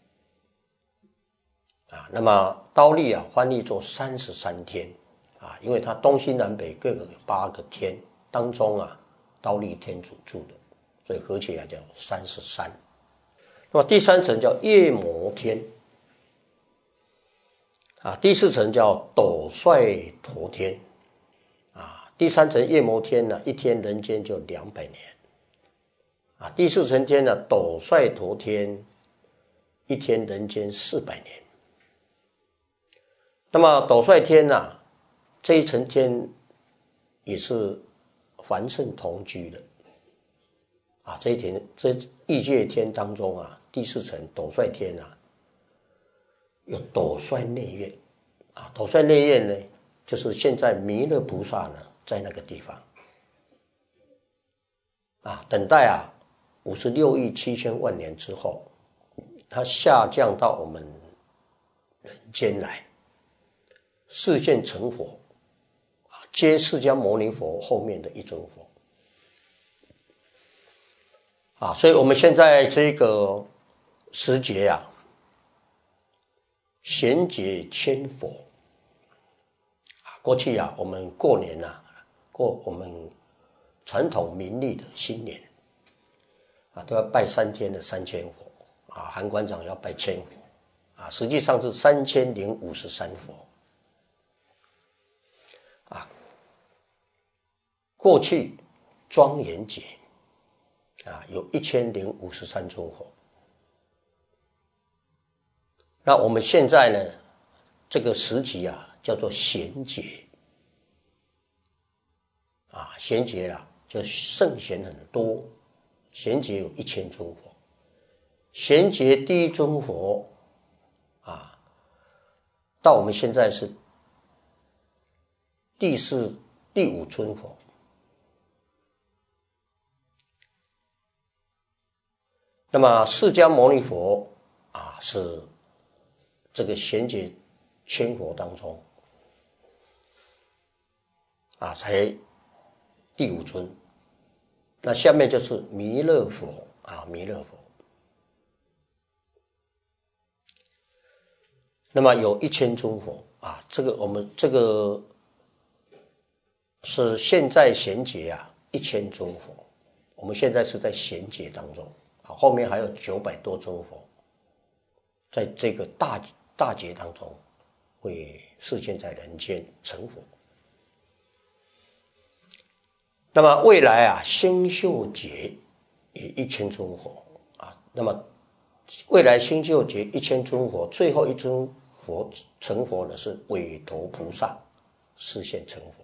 啊。那么忉利啊，翻译作三十三天啊，因为它东西南北各个有八个天当中啊，忉利天主住的。所以合起来叫三十三。那么第三层叫夜摩天啊，第四层叫斗率陀天啊。第三层夜摩天呢，一天人间就两百年啊。第四层天呢，斗率陀天，一天人间四百年。那么斗率天呢、啊，这一层天也是凡圣同居的。啊，这一天，这异界天当中啊，第四层斗率天啊， 有斗率内院啊，斗率内院呢，就是现在弥勒菩萨呢在那个地方啊，等待啊五十六亿七千万年之后，他下降到我们人间来，示现成佛啊，接释迦牟尼佛后面的一尊佛啊，所以我们现在这个时节啊，贤节千佛啊，过去啊，我们过年啊，过我们传统民历的新年啊，都要拜三天的三千佛啊，韩馆长要拜千佛啊，实际上是三千零五十三佛啊。过去庄严节啊，有一千零五十三尊佛。那我们现在呢，这个时期啊，叫做贤节啊，贤节啊，就圣贤很多，贤节有一千尊佛。贤节第一尊佛啊，到我们现在是第四、第五尊佛。那么释迦牟尼佛啊，是这个贤节千佛当中啊，才第五尊。那下面就是弥勒佛啊，弥勒佛。那么有一千尊佛啊，这个我们这个是现在贤节啊，一千尊佛。我们现在是在贤节当中啊，后面还有九百多尊佛，在这个大大节当中会示现在人间成佛。那么未来啊，星宿节也一千尊佛啊。那么未来星宿节一千尊佛，最后一尊佛成佛呢是韦陀菩萨示现成佛。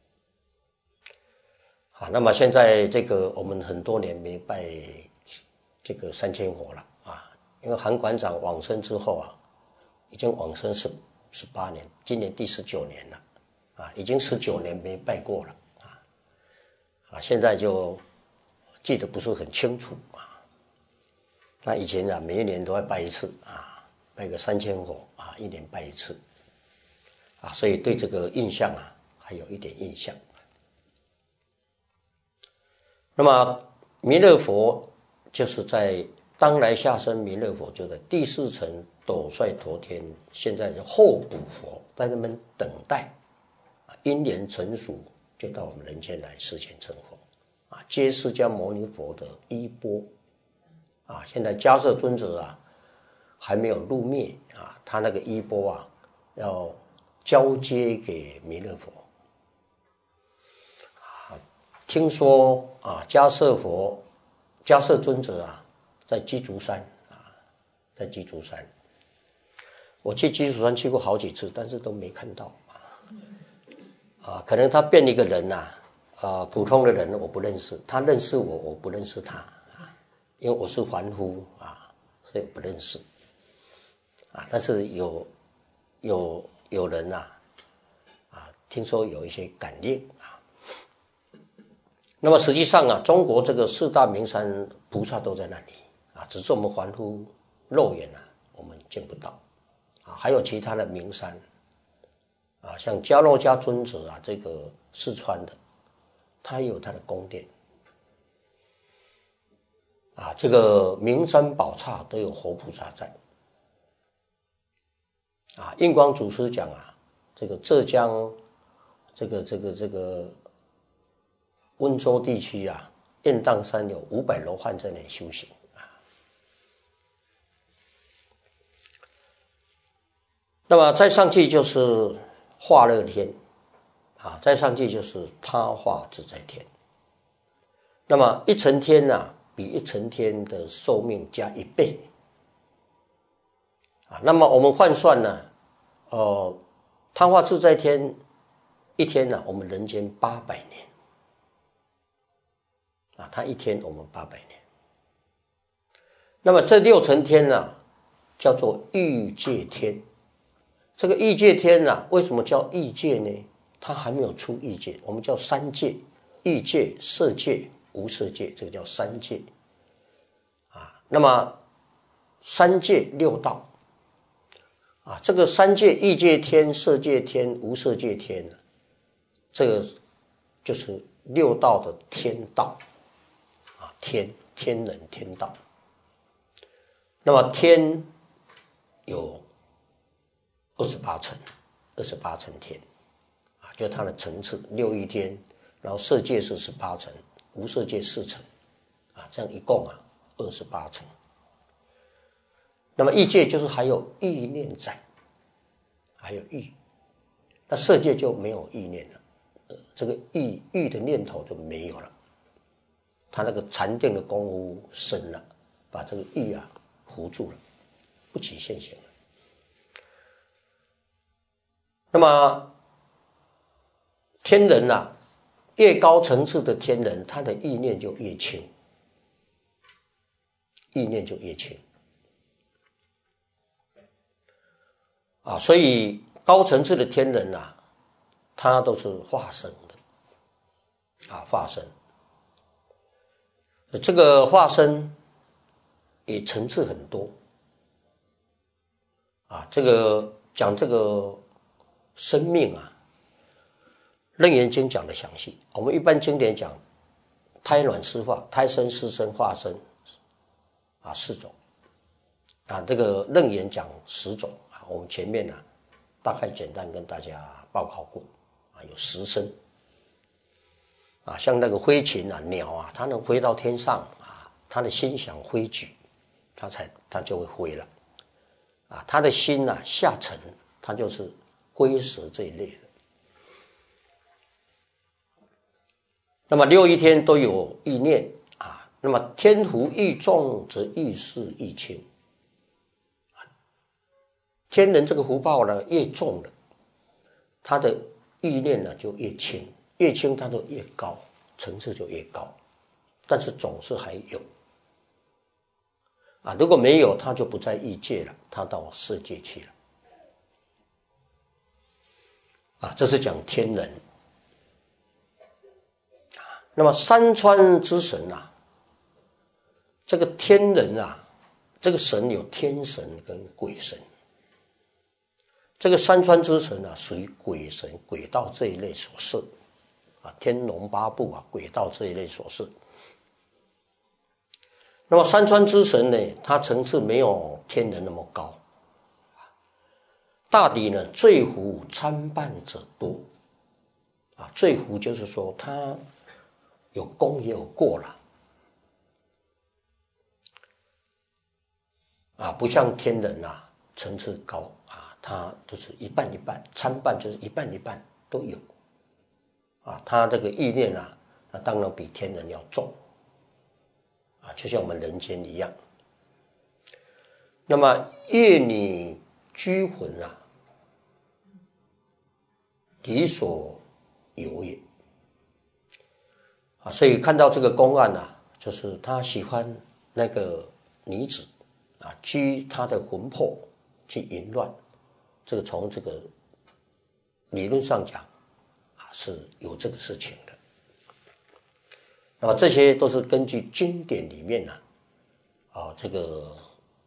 啊，那么现在这个我们很多年没拜这个三千佛了啊，因为韩馆长往生之后啊，已经往生十十八年，今年第十九年了啊，已经十九年没拜过了啊啊，现在就记得不是很清楚啊。那以前啊，每一年都要拜一次啊，拜个三千佛啊，一年拜一次啊，所以对这个印象啊，还有一点印象。那么弥勒佛就是在当来下生弥勒佛，就在第四层斗率陀天，现在是候补佛，在那边等待啊，因缘成熟就到我们人间来示现成佛啊，接释迦牟尼佛的衣钵啊。现在迦叶尊者啊还没有入灭啊，他那个衣钵啊要交接给弥勒佛。听说啊，迦叶佛、迦叶尊者啊，在鸡足山啊，在鸡足山，我去鸡足山去过好几次，但是都没看到啊。啊，可能他变一个人呐、啊，啊，普通的人我不认识，他认识我，我不认识他啊，因为我是凡夫啊，所以我不认识啊。但是有有有人呐、啊，啊，听说有一些感应啊。那么实际上啊，中国这个四大名山菩萨都在那里啊，只是我们凡夫肉眼啊，我们见不到啊。还有其他的名山啊，像迦洛迦尊者啊，这个四川的，他也有他的宫殿啊。这个名山宝刹都有活菩萨在啊。印光祖师讲啊，这个浙江这个这个这个。温州地区啊，雁荡山有五百罗汉在那里修行啊。那么再上去就是化乐天啊，再上去就是他化自在天。那么一层天啊，比一层天的寿命加一倍啊。那么我们换算呢，呃，他化自在天一天呢、啊，我们人间八百年。啊，他一天我们八百年。那么这六层天呢、啊，叫做欲界天这个欲界天啊，为什么叫欲界呢？它还没有出欲界，我们叫三界：欲界、色界、无色界，这个叫三界啊。那么三界六道啊，这个三界欲界天、色界天、无色界天，这个就是六道的天道啊，天天人天道。那么天有二十八层，二十八层天啊，就它的层次，六欲天，然后色界是十八层，无色界四层啊，这样一共啊二十八层。那么欲界就是还有欲念在，还有欲，那色界就没有欲念了，呃、这个欲欲的念头就没有了，他那个禅定的功夫深了，把这个欲啊糊住了，不起现行了。那么天人啊，越高层次的天人，他的意念就越轻，意念就越轻啊。所以高层次的天人啊，他都是化身的啊，化身。这个化身也层次很多啊。这个讲这个生命啊，楞严经讲的详细。我们一般经典讲胎卵湿化、胎生、湿生、化生啊四种啊。这个楞严讲十种啊，我们前面呢、啊、大概简单跟大家报告过啊，有十生啊，像那个飞禽啊、鸟啊，它能飞到天上啊，它的心想飞举，它才它就会飞了啊。它的心啊下沉，它就是龟蛇这一类的。那么六欲天都有意念啊，那么天福欲重则欲事欲轻啊。天人这个福报呢越重了，他的欲念呢就越轻，越轻它就越高，层次就越高，但是总是还有啊。如果没有，他就不在欲界了，他到色界去了啊。这是讲天人。那么山川之神啊，这个天人啊，这个神有天神跟鬼神。这个山川之神啊，属于鬼神、鬼道这一类所设啊，天龙八部啊，鬼道这一类所设。那么山川之神呢，它层次没有天人那么高，大抵呢罪福参半者多啊。罪福就是说他有功也有过了啊，不像天人啊层次高啊，他都是一半一半，参半就是一半一半都有啊。他这个意念啊，那当然比天人要重啊，就像我们人间一样。那么业女居魂啊，理所有也啊。所以看到这个公案啊，就是他喜欢那个女子啊，居他的魂魄去淫乱，这个从这个理论上讲啊是有这个事情的。那么这些都是根据经典里面呢 啊, 啊这个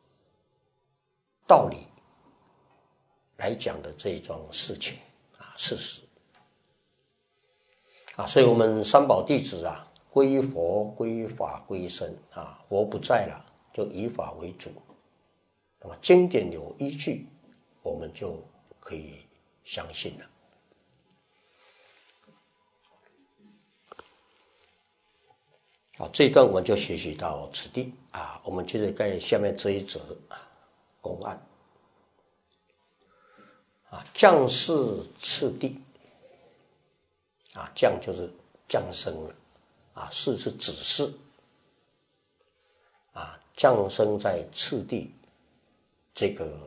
道理来讲的这一桩事情啊事实啊。所以我们三宝弟子啊，归佛归法归僧啊，佛不在了就以法为主。那么经典有依据，我们就可以相信了。好，这一段我们就学习到此地啊。我们接着看下面这一则公案啊，降世次第啊，降就是降生了啊，世是指示啊，降生在次第这个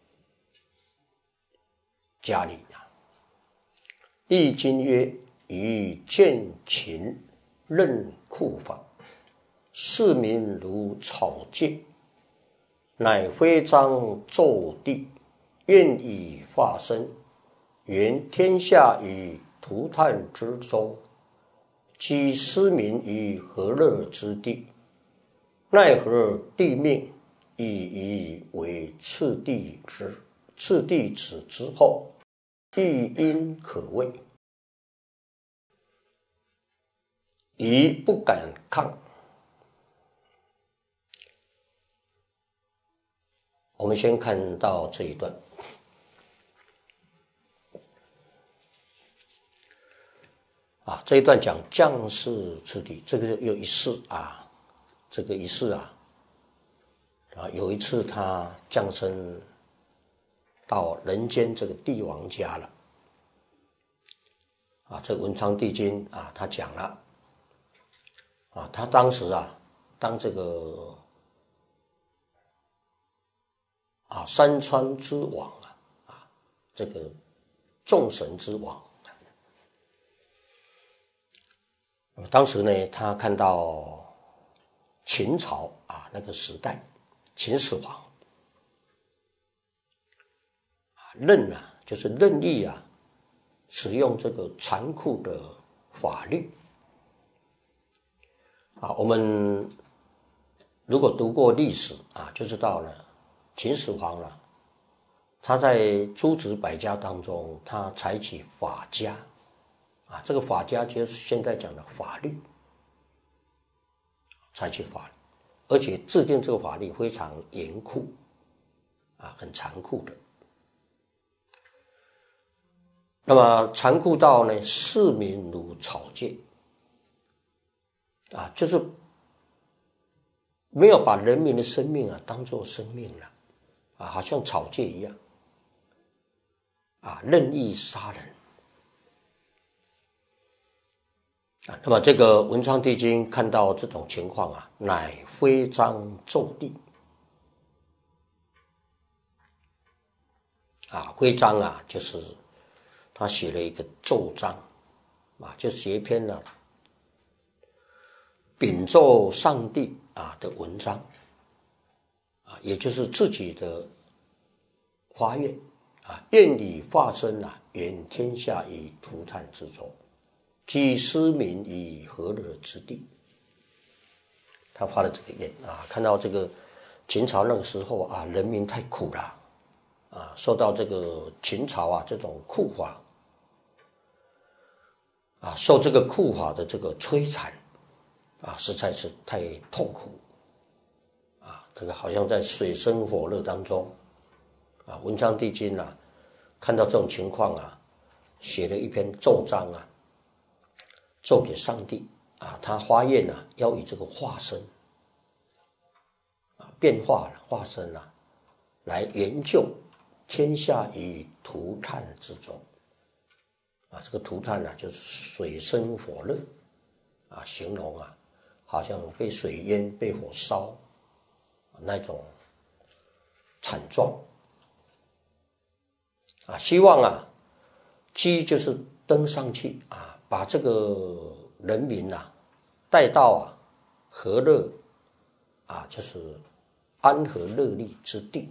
家里啊。易经曰：与见禽任库房，市民如草芥，乃徽章奏地， 愿以化身，原天下以涂炭之中，积斯民于和乐之地，奈何地命以以为次第之次第子之后，亦因可畏，宜不敢抗。我们先看到这一段。啊，这一段讲将士次第，这个有一世啊，这个一世啊，啊，有一次他降生到人间这个帝王家了，啊，这文昌帝君啊，他讲了，啊，他当时啊，当这个啊山川之王啊，啊，这个众神之王。当时呢，他看到秦朝啊那个时代，秦始皇啊任啊就是任意啊使用这个残酷的法律啊。我们如果读过历史啊，就知道了秦始皇了，他在诸子百家当中，他采取法家。啊，这个法家就是现在讲的法律，采取法律，而且制定这个法律非常严酷，啊，很残酷的。那么残酷到呢，视民如草芥，啊，就是没有把人民的生命啊当作生命了，啊，好像草芥一样，啊，任意杀人。啊，那么这个文昌帝君看到这种情况啊，乃徽章奏帝。啊，徽章啊，就是他写了一个奏章，啊，就写一篇呢、啊、禀奏上帝啊的文章，啊，也就是自己的发愿啊，愿以化身啊，圆天下以涂炭之中。积斯民以和乐之地，他发了这个愿啊，看到这个秦朝那个时候啊，人民太苦了啊，受到这个秦朝啊这种酷法啊，受这个酷法的这个摧残啊，实在是太痛苦啊，这个好像在水深火热当中啊。文昌帝君啊，看到这种情况啊，写了一篇奏章啊。奏给上帝啊，他发愿啊，要以这个化身啊，变化了化身啊，来研究天下于涂炭之中啊。这个涂炭呢、啊，就是水深火热啊，形容啊，好像被水淹、被火烧、啊、那种惨状啊。希望啊，积就是登上去啊。把这个人民啊带到啊和乐啊，就是安和乐利之地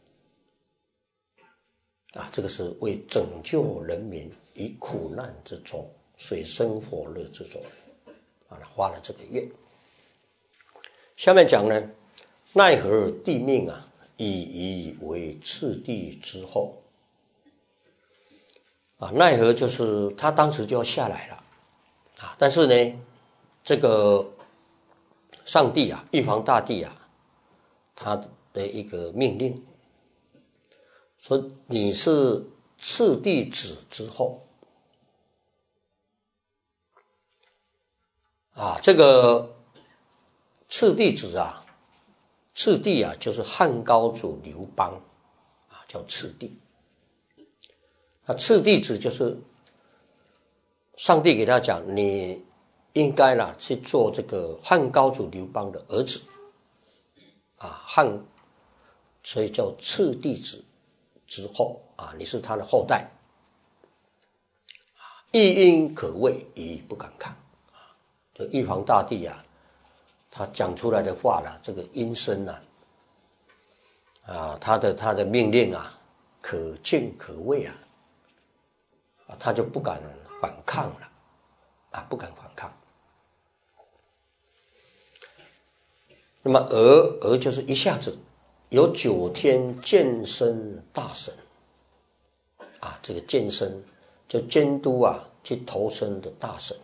啊，这个是为拯救人民于苦难之中、水深火热之中啊，发了这个愿。下面讲呢，奈何地命啊，以以为次第之后。啊，奈何就是他当时就要下来了，啊，但是呢，这个上帝啊，玉皇大帝啊，他的一个命令，说你是次第子之后，啊，这个次第子啊，次第啊，就是汉高祖刘邦啊，叫次第。啊，次第子就是上帝给他讲，你应该啦去做这个汉高祖刘邦的儿子啊，汉，所以叫次第子之后啊，你是他的后代啊，亦因可畏，亦不敢抗啊。就玉皇大帝啊，他讲出来的话啦，这个音声啊，啊，他的他的命令啊， 可敬可畏啊，啊，他就不敢反抗了，啊，不敢反抗。那么而而就是一下子有九天监生大神，啊，这个监生就监督啊去投生的大神，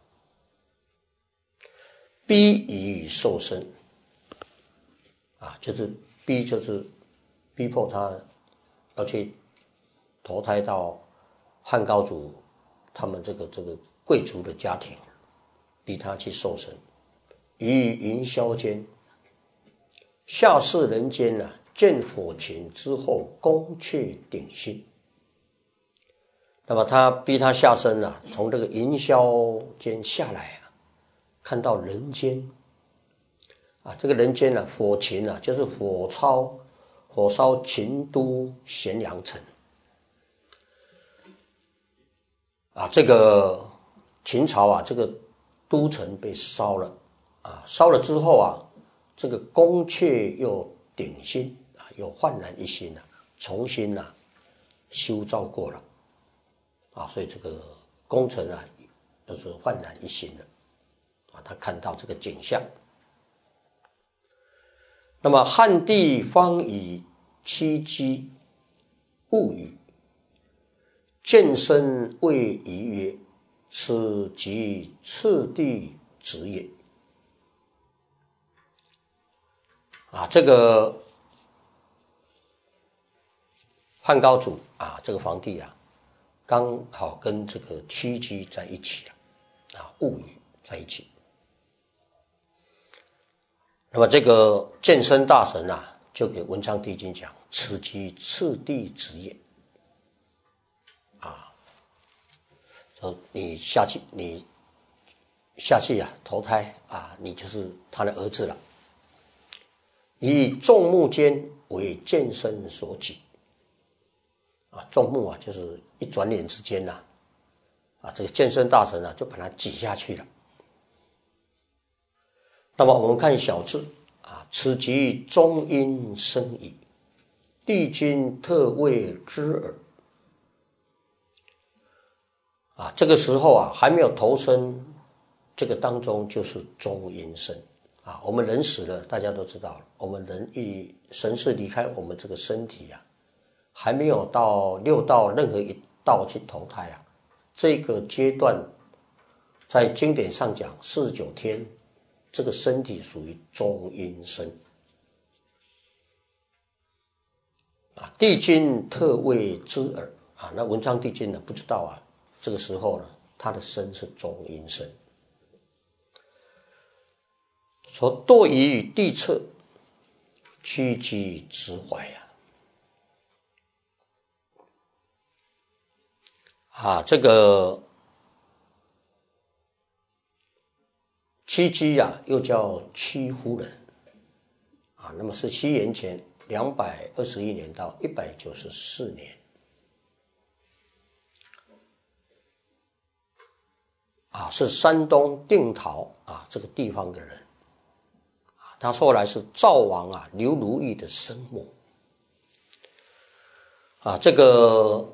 逼以受生，啊，就是逼就是逼迫他要去投胎到汉高祖他们这个这个贵族的家庭，逼他去受生，于云霄间。下世人间啊，见火禽之后，宫阙鼎新。那么他逼他下生啊，从这个云霄间下来啊，看到人间啊，这个人间啊，火禽啊，就是火烧火烧秦都咸阳城啊，这个秦朝啊，这个都城被烧了啊，烧了之后啊。这个宫阙又鼎新啊，又焕然一新了，重新啊修造过了啊，所以这个工程啊就是焕然一新了啊。他看到这个景象，那么汉帝方以戚姬勿语，见身谓夷曰：“此即次第子也。”啊，这个汉高祖啊，这个皇帝啊，刚好跟这个戚姬在一起了，啊，物语在一起。那么这个监生大神啊，就给文昌帝君讲：“此即次第子也。”啊，说你下去，你下去啊，投胎啊，你就是他的儿子了。以众目间为监生所举，啊，众目啊，就是一转眼之间呐、啊，啊，这个监生大神啊，就把它挤下去了。那么我们看小字啊，此即中阴生矣，帝君特谓之耳。啊，这个时候啊，还没有投生，这个当中就是中阴身。啊，我们人死了，大家都知道了。我们人一神识离开我们这个身体啊，还没有到六道任何一道去投胎啊，这个阶段在经典上讲四十九天，这个身体属于中阴身。啊，帝君特谓之耳啊，那文昌帝君呢不知道啊，这个时候呢，他的身是中阴身。说堕夷于地侧，屈机之怀呀！啊，这个屈机呀，又叫屈夫人啊，那么是西元前两百二十一年到一百九十四年啊，是山东定陶啊这个地方的人。他后来是赵王啊刘如意的生母啊，这个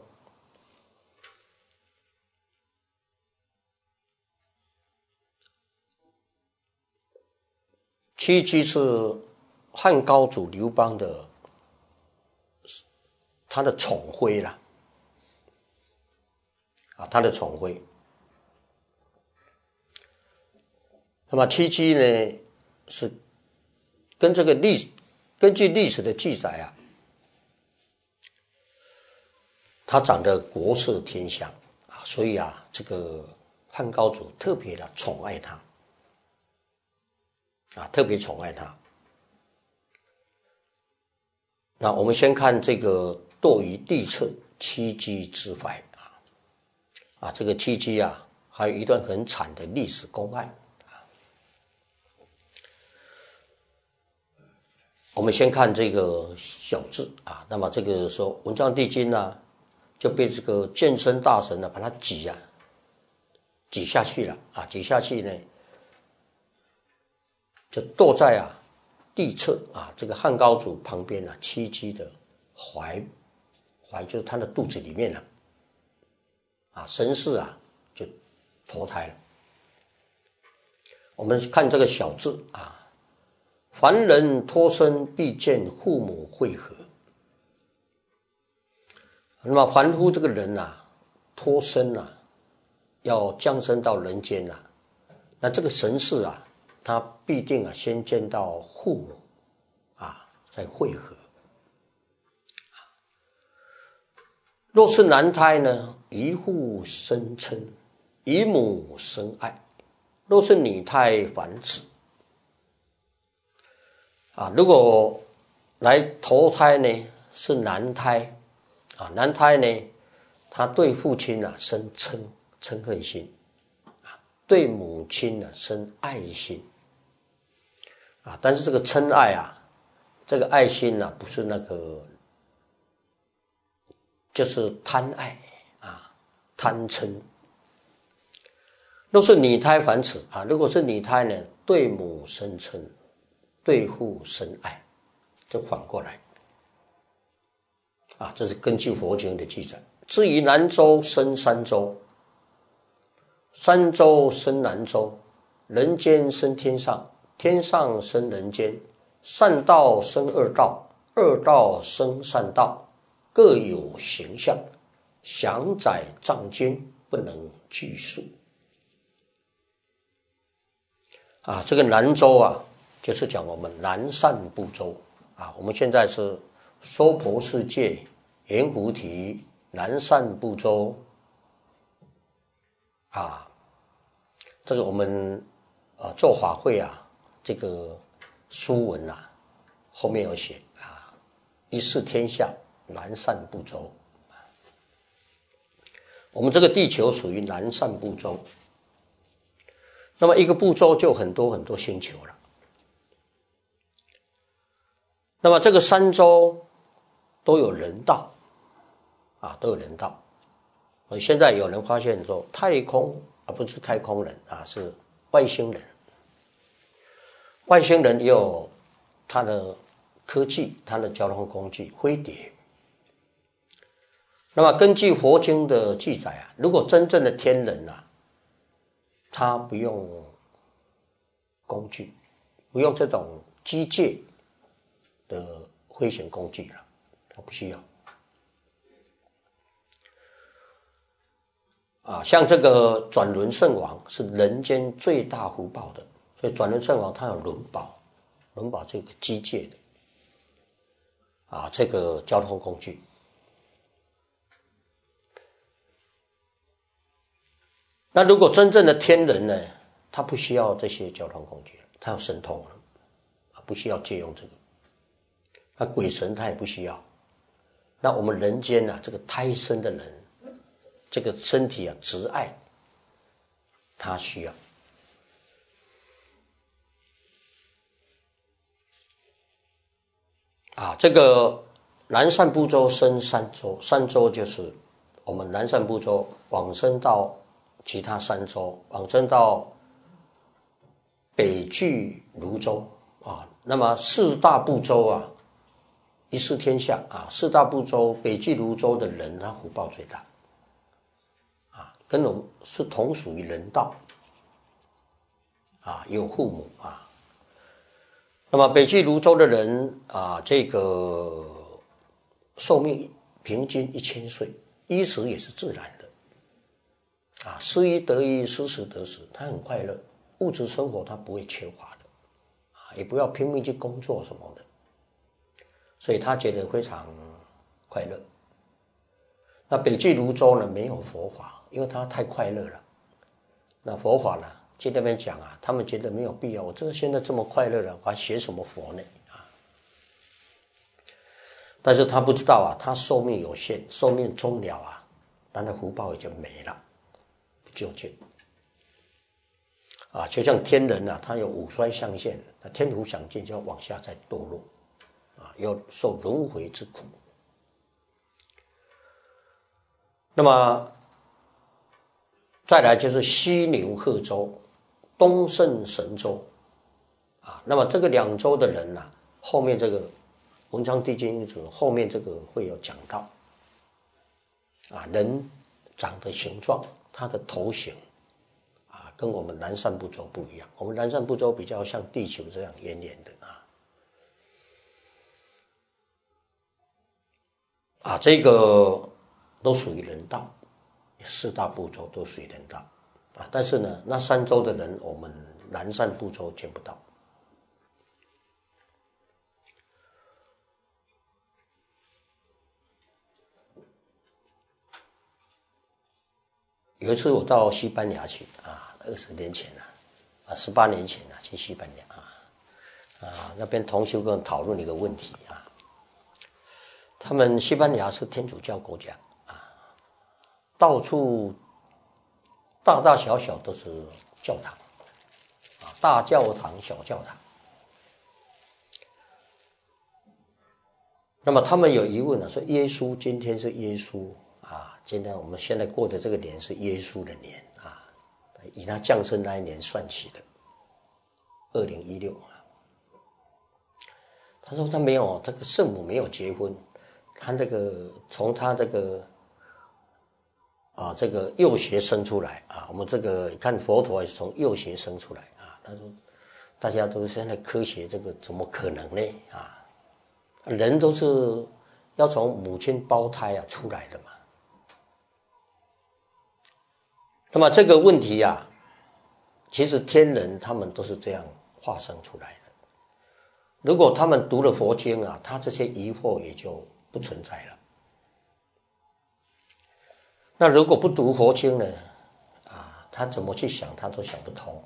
屈姬是汉高祖刘邦的他的宠妃啦，啊，他的宠妃。那么屈姬呢是跟这个历史，根据历史的记载啊，他长得国色天香啊，所以啊，这个汉高祖特别的宠爱他，啊，特别宠爱他。那我们先看这个堕于地侧屈姬之怀啊，啊，这个屈姬啊，还有一段很惨的历史公案。我们先看这个小字啊，那么这个时候文昌帝君呢、啊、就被这个监生大神呢、啊、把他挤啊挤下去了啊，挤下去呢就堕在啊地侧啊这个汉高祖旁边啊屈姬的怀怀就是他的肚子里面了，啊，神识啊就投胎了。我们看这个小字啊，凡人脱生必见父母会合。那么凡夫这个人啊，脱生啊，要降生到人间啊，那这个神识啊，他必定啊先见到父母啊，再会合。若是男胎呢，以父生嗔，以母生爱；若是女胎反此。啊，如果来投胎呢是男胎，啊，男胎呢，他对父亲啊生嗔嗔恨心，啊，对母亲呢生爱心，啊，但是这个嗔爱啊，这个爱心呢、啊，不是那个。就是贪爱啊，贪嗔。若是女胎反此啊，如果是女胎呢，对母生嗔，对父生爱，就反过来啊，这是根据佛经的记载。至于南州生三州，三州生南州，人间生天上，天上生人间，善道生恶道，恶道生善道。各有形象，详载藏经，不能具述。啊，这个南州啊，就是讲我们南赡部洲啊。我们现在是娑婆世界阎浮提南赡部洲啊。这个我们啊做法会啊，这个书文啊，后面有写啊，一视天下。南赡部洲，我们这个地球属于南赡部洲。那么一个部洲就很多很多星球了。那么这个三洲都有人道啊，都有人道。现在有人发现说，太空而、啊、不是太空人啊，是外星人。外星人也有他的科技，他的交通工具，飞碟。那么根据佛经的记载啊，如果真正的天人啊，他不用工具，不用这种机械的飞行工具了，他不需要。啊，像这个转轮圣王是人间最大福报的，所以转轮圣王他有轮宝，轮宝这个机械的啊，这个交通工具。那如果真正的天人呢，他不需要这些交通工具了，他有神通了，不需要借用这个。那鬼神他也不需要。那我们人间啊，这个胎生的人，这个身体啊，执爱，他需要。啊，这个南赡部洲生三洲，三洲就是我们南赡部洲往生到其他三洲，往生到北俱泸州啊。那么四大部洲啊，一视天下啊，四大部洲北俱泸州的人，他福报最大啊，跟我们是同属于人道啊，有父母啊。那么北俱泸州的人啊，这个寿命平均一千岁，衣食也是自然的。啊，失一得一，失时得时，他很快乐，物质生活他不会缺乏的，啊，也不要拼命去工作什么的，所以他觉得非常快乐。那北俱泸州呢，没有佛法，因为他太快乐了。那佛法呢，去那边讲啊，他们觉得没有必要。我这个现在这么快乐了，我还学什么佛呢？啊，但是他不知道啊，他寿命有限，寿命终了啊，他的福报也就没了。究竟啊，就像天人啊，他有五衰相现，那天福享尽就要往下再堕落啊，要受轮回之苦。那么再来就是西牛贺州、东胜神州啊，那么这个两州的人呢、啊，后面这个文昌帝君一组后面这个会有讲到啊，人长的形状，它的头型啊，跟我们南赡部洲不一样。我们南赡部洲比较像地球这样圆圆的啊。啊，这个都属于人道，四大部洲都属于人道啊。但是呢，那三洲的人，我们南赡部洲见不到。有一次我到西班牙去啊，二十年前了，啊，十八年前了，去西班牙啊，啊，那边同修跟我讨论一个问题啊，他们西班牙是天主教国家啊，到处大大小小都是教堂啊，大教堂、小教堂。那么他们有疑问了，说耶稣今天是耶稣啊，今天我们现在过的这个年是耶稣的年啊，以他降生那一年算起的，二零一六啊。他说他没有，这个圣母没有结婚，他那个从他这个啊这个右胁生出来啊，我们这个看佛陀也是从右胁生出来啊。他说大家都现在科学这个怎么可能呢啊？人都是要从母亲胞胎啊出来的嘛。那么这个问题啊，其实天人他们都是这样化生出来的。如果他们读了佛经啊，他这些疑惑也就不存在了。那如果不读佛经呢，啊，他怎么去想他都想不通。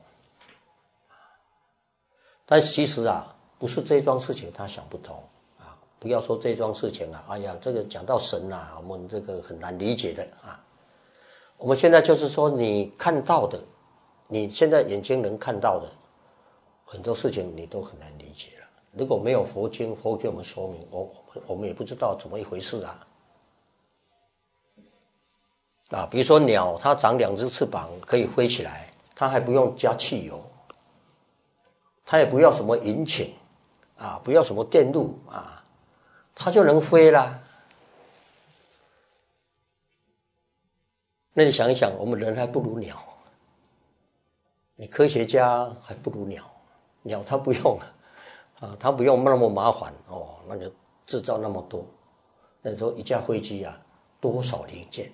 但其实啊，不是这桩事情他想不通。不要说这桩事情啊，哎呀，这个讲到神啊，我们这个很难理解的啊。我们现在就是说，你看到的，你现在眼睛能看到的很多事情，你都很难理解了。如果没有佛经，佛给我们说明，我我们我们也不知道怎么一回事啊。啊，比如说鸟，它长两只翅膀可以飞起来，它还不用加汽油，它也不要什么引擎啊，不要什么电路啊。它就能飞啦。那你想一想，我们人还不如鸟，你科学家还不如鸟，鸟它不用啊，它不用那么麻烦哦，那就制造那么多。那时候一架飞机啊，多少零件？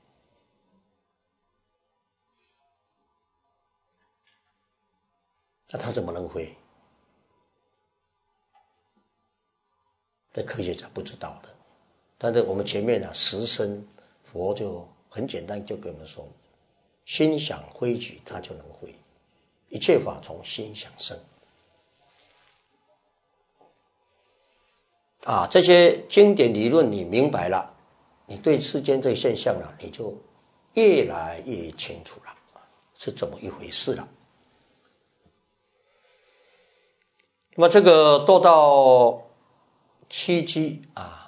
那它怎么能飞？这科学家不知道的。但是我们前面啊，十身佛就很简单，就跟我们说，心想挥举，它就能挥，一切法从心想生。啊，这些经典理论你明白了，你对世间这个现象呢，你就越来越清楚了，是怎么一回事了。那么这个都到七机啊，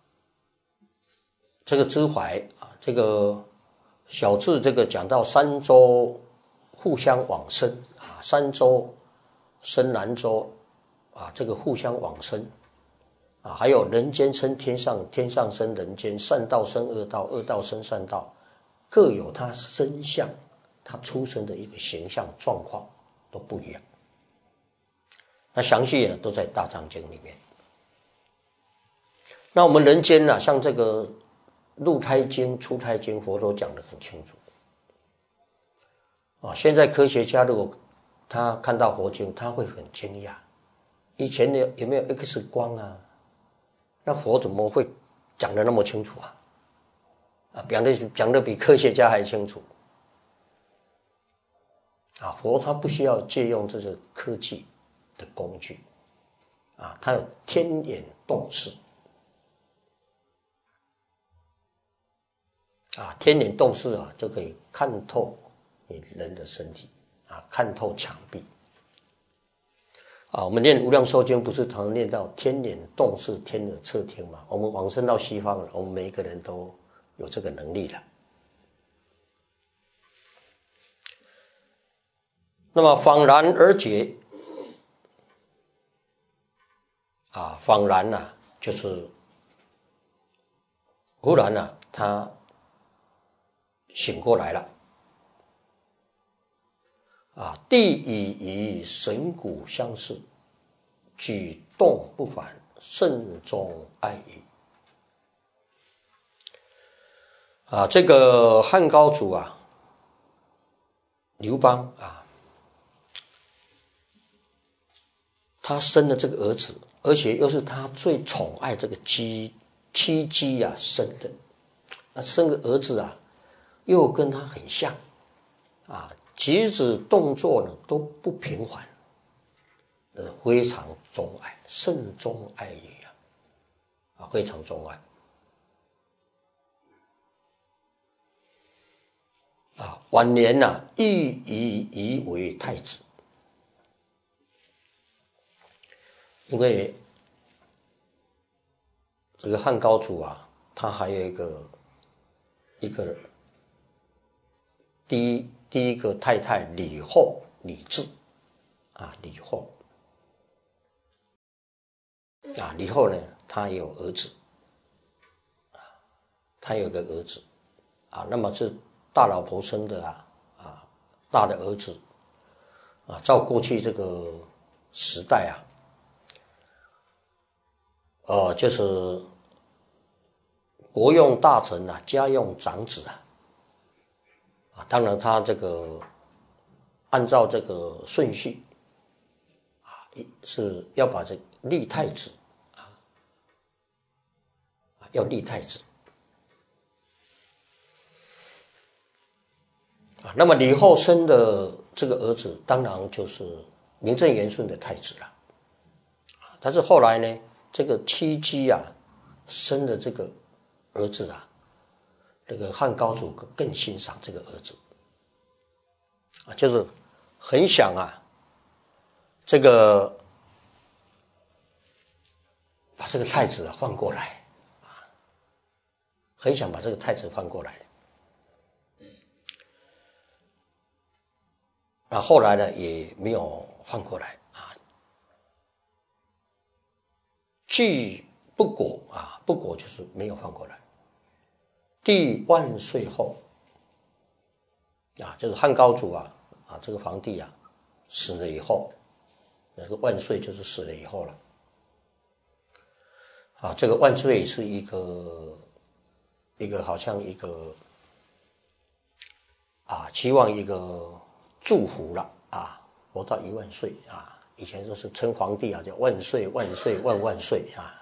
这个知怀啊，这个小智这个讲到三洲互相往生啊，三洲生南洲啊，这个互相往生啊，还有人间生天上，天上生人间，善道生恶道，恶道生善道，各有它生相，它出生的一个形象状况都不一样。那详细呢都在大藏经里面。那我们人间呢、啊，像这个入胎经、出胎经，佛都讲得很清楚。啊，现在科学家如果他看到佛经，他会很惊讶。以前有有没有 X 光啊？那佛怎么会讲得那么清楚啊？啊，讲的讲的比科学家还清楚。啊，佛他不需要借用这个科技的工具，啊，他有天眼洞视。啊，天眼洞视啊，就可以看透你人的身体啊，看透墙壁啊。我们念无量寿经不是常常念到天眼洞视，天耳侧听嘛？我们往生到西方了，我们每一个人都有这个能力了。那么恍然而觉啊，恍然呐、啊，就是忽然呐、啊，他醒过来了。啊，地以与神骨相似，举动不凡，慎终爱语。啊，这个汉高祖啊，刘邦啊，他生了这个儿子，而且又是他最宠爱这个姬戚姬啊生的。那生个儿子啊，又跟他很像啊，举止动作呢都不平凡，呃，非常钟爱，慎终爱语啊，啊，非常钟爱。啊，晚年呐、啊，欲以以为太子，因为这个汉高祖啊，他还有一个一个第一第一个太太李后李治啊，李后啊，李后呢，他有儿子，他有个儿子啊，那么是大老婆生的啊啊，大的儿子啊，照过去这个时代啊，呃，就是国用大臣啊，家用长子啊，啊，当然他这个按照这个顺序啊，是要把这立太子啊，要立太子啊。那么李后生的这个儿子，当然就是名正言顺的太子了。啊，但是后来呢，这个戚姬啊，生的这个儿子啊，这个汉高祖更欣赏这个儿子啊，就是很想啊，这个把这个太子啊换过来啊，很想把这个太子换过来。那后来呢，也没有换过来啊。既不果啊，不果就是没有换过来。帝万岁后啊，就是汉高祖啊啊，这个皇帝啊死了以后，那个万岁就是死了以后了。啊，这个万岁是一个一个好像一个啊，期望一个祝福了啊，活到一万岁啊。以前就是称皇帝啊，叫万岁万岁万万岁啊。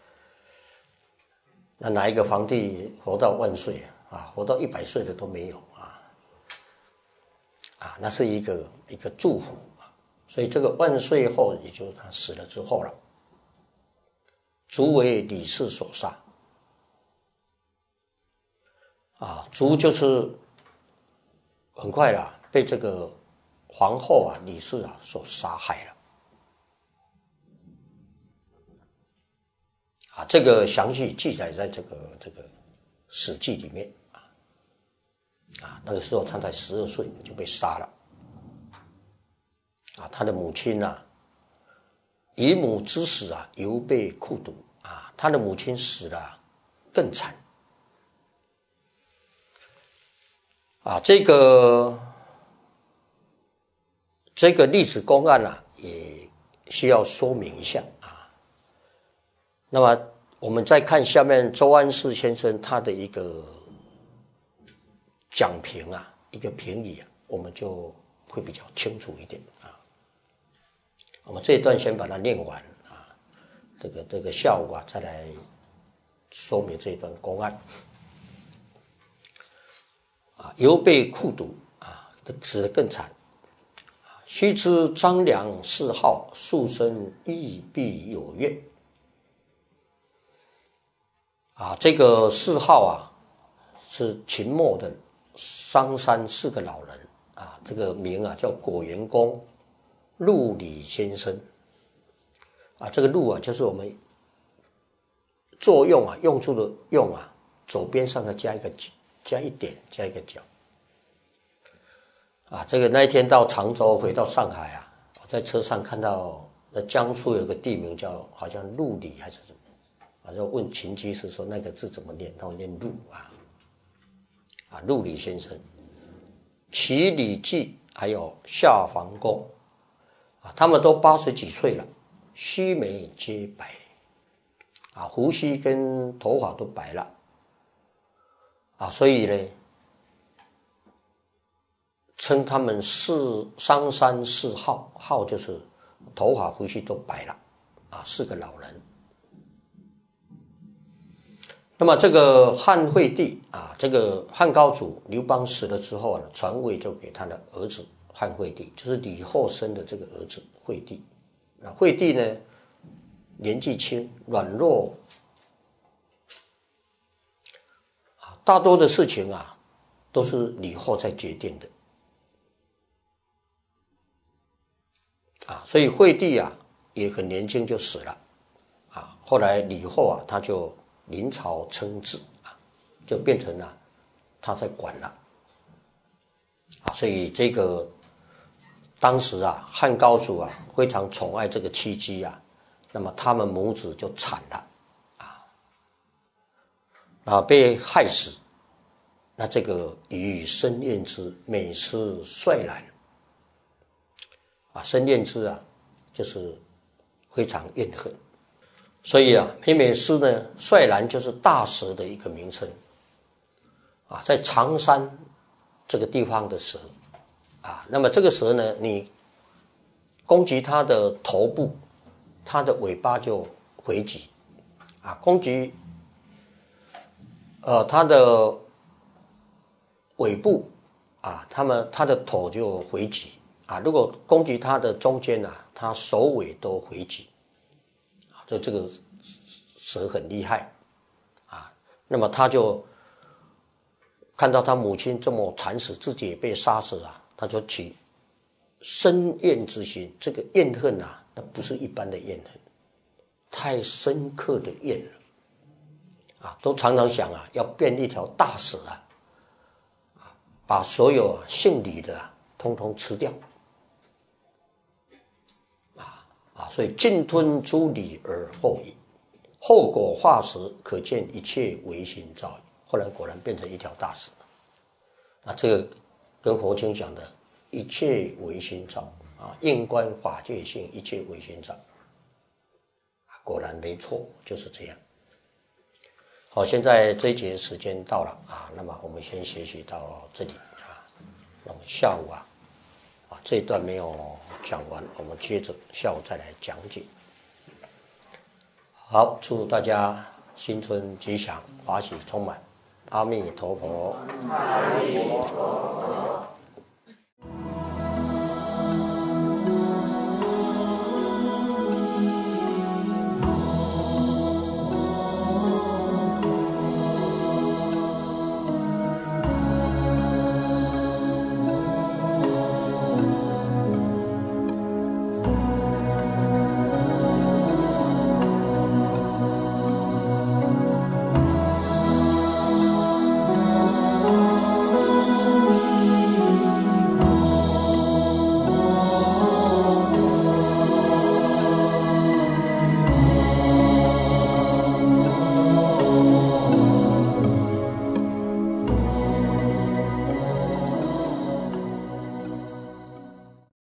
那哪一个皇帝活到万岁啊？活到一百岁的都没有啊！啊，那是一个一个祝福啊。所以这个万岁后，也就是他死了之后了。卒为李氏所杀。啊，卒就是很快啦，被这个皇后啊李氏啊所杀害了。啊，这个详细记载在这个这个《史记》里面啊。啊，那个时候他才十二岁就被杀了。啊，他的母亲啊，以母之死啊，犹被酷毒啊，他的母亲死了更惨。啊，这个这个历史公案啊，也需要说明一下啊。那么我们再看下面周安世先生他的一个讲评啊，一个评语啊，我们就会比较清楚一点啊。我们这一段先把它念完啊，这个这个下午啊再来说明这一段公案。啊，犹被酷毒啊，死得更惨。须知张良谥号，素身亦必有怨。啊，这个谥号啊，是秦末的商山四个老人啊，这个名啊叫果园公陆李先生。啊，这个陆啊，就是我们作用啊，用处的用啊，左边上再加一个加一点，加一个角。啊，这个那一天到常州回到上海啊，我在车上看到那江苏有个地名叫好像陆里还是什么。啊，就问秦居士说那个字怎么念，他说念陆啊。 啊，陆李先生，其李济还有夏皇公啊，他们都八十几岁了，须眉皆白，啊，胡须跟头发都白了，啊，所以呢，称他们四商山四浩，浩就是头发胡须都白了，啊，四个老人。那么这个汉惠帝啊，这个汉高祖刘邦死了之后呢，传位就给他的儿子汉惠帝，就是李后生的这个儿子惠帝。那惠帝呢，年纪轻，软弱，啊，大多的事情啊，都是李后在决定的，啊，所以惠帝啊也很年轻就死了，啊，后来李后啊，他就临朝称制啊，就变成了他在管了啊，所以这个当时啊，汉高祖啊非常宠爱这个戚姬啊，那么他们母子就惨了啊，啊被害死。那这个与申厌之每思率然啊，申厌之啊，就是非常怨恨。所以啊，每每师呢，率然就是大蛇的一个名称啊，在常山这个地方的蛇啊，那么这个蛇呢，你攻击它的头部，它的尾巴就回击啊，攻击呃它的尾部啊，它们它的头就回击啊，如果攻击它的中间啊，它首尾都回击。就这个蛇很厉害啊，那么他就看到他母亲这么惨死，自己也被杀死啊，他就起深怨之心。这个怨恨啊，那不是一般的怨恨，太深刻的怨了啊，都常常想啊，要变一条大蛇啊，啊，把所有啊姓李的啊，通通吃掉。啊，所以尽吞诸李而后已，后果化时，可见一切唯心造矣。后来果然变成一条大蛇，啊，这个跟佛经讲的一切唯心造啊，应观法界性，一切唯心造，啊，果然没错，就是这样。好，现在这一节时间到了啊，那么我们先学习到这里啊，那么下午啊，啊这一段没有讲完，我们接着下午再来讲解。好，祝大家新春吉祥，法喜充满，阿弥陀佛。 阿弥陀佛。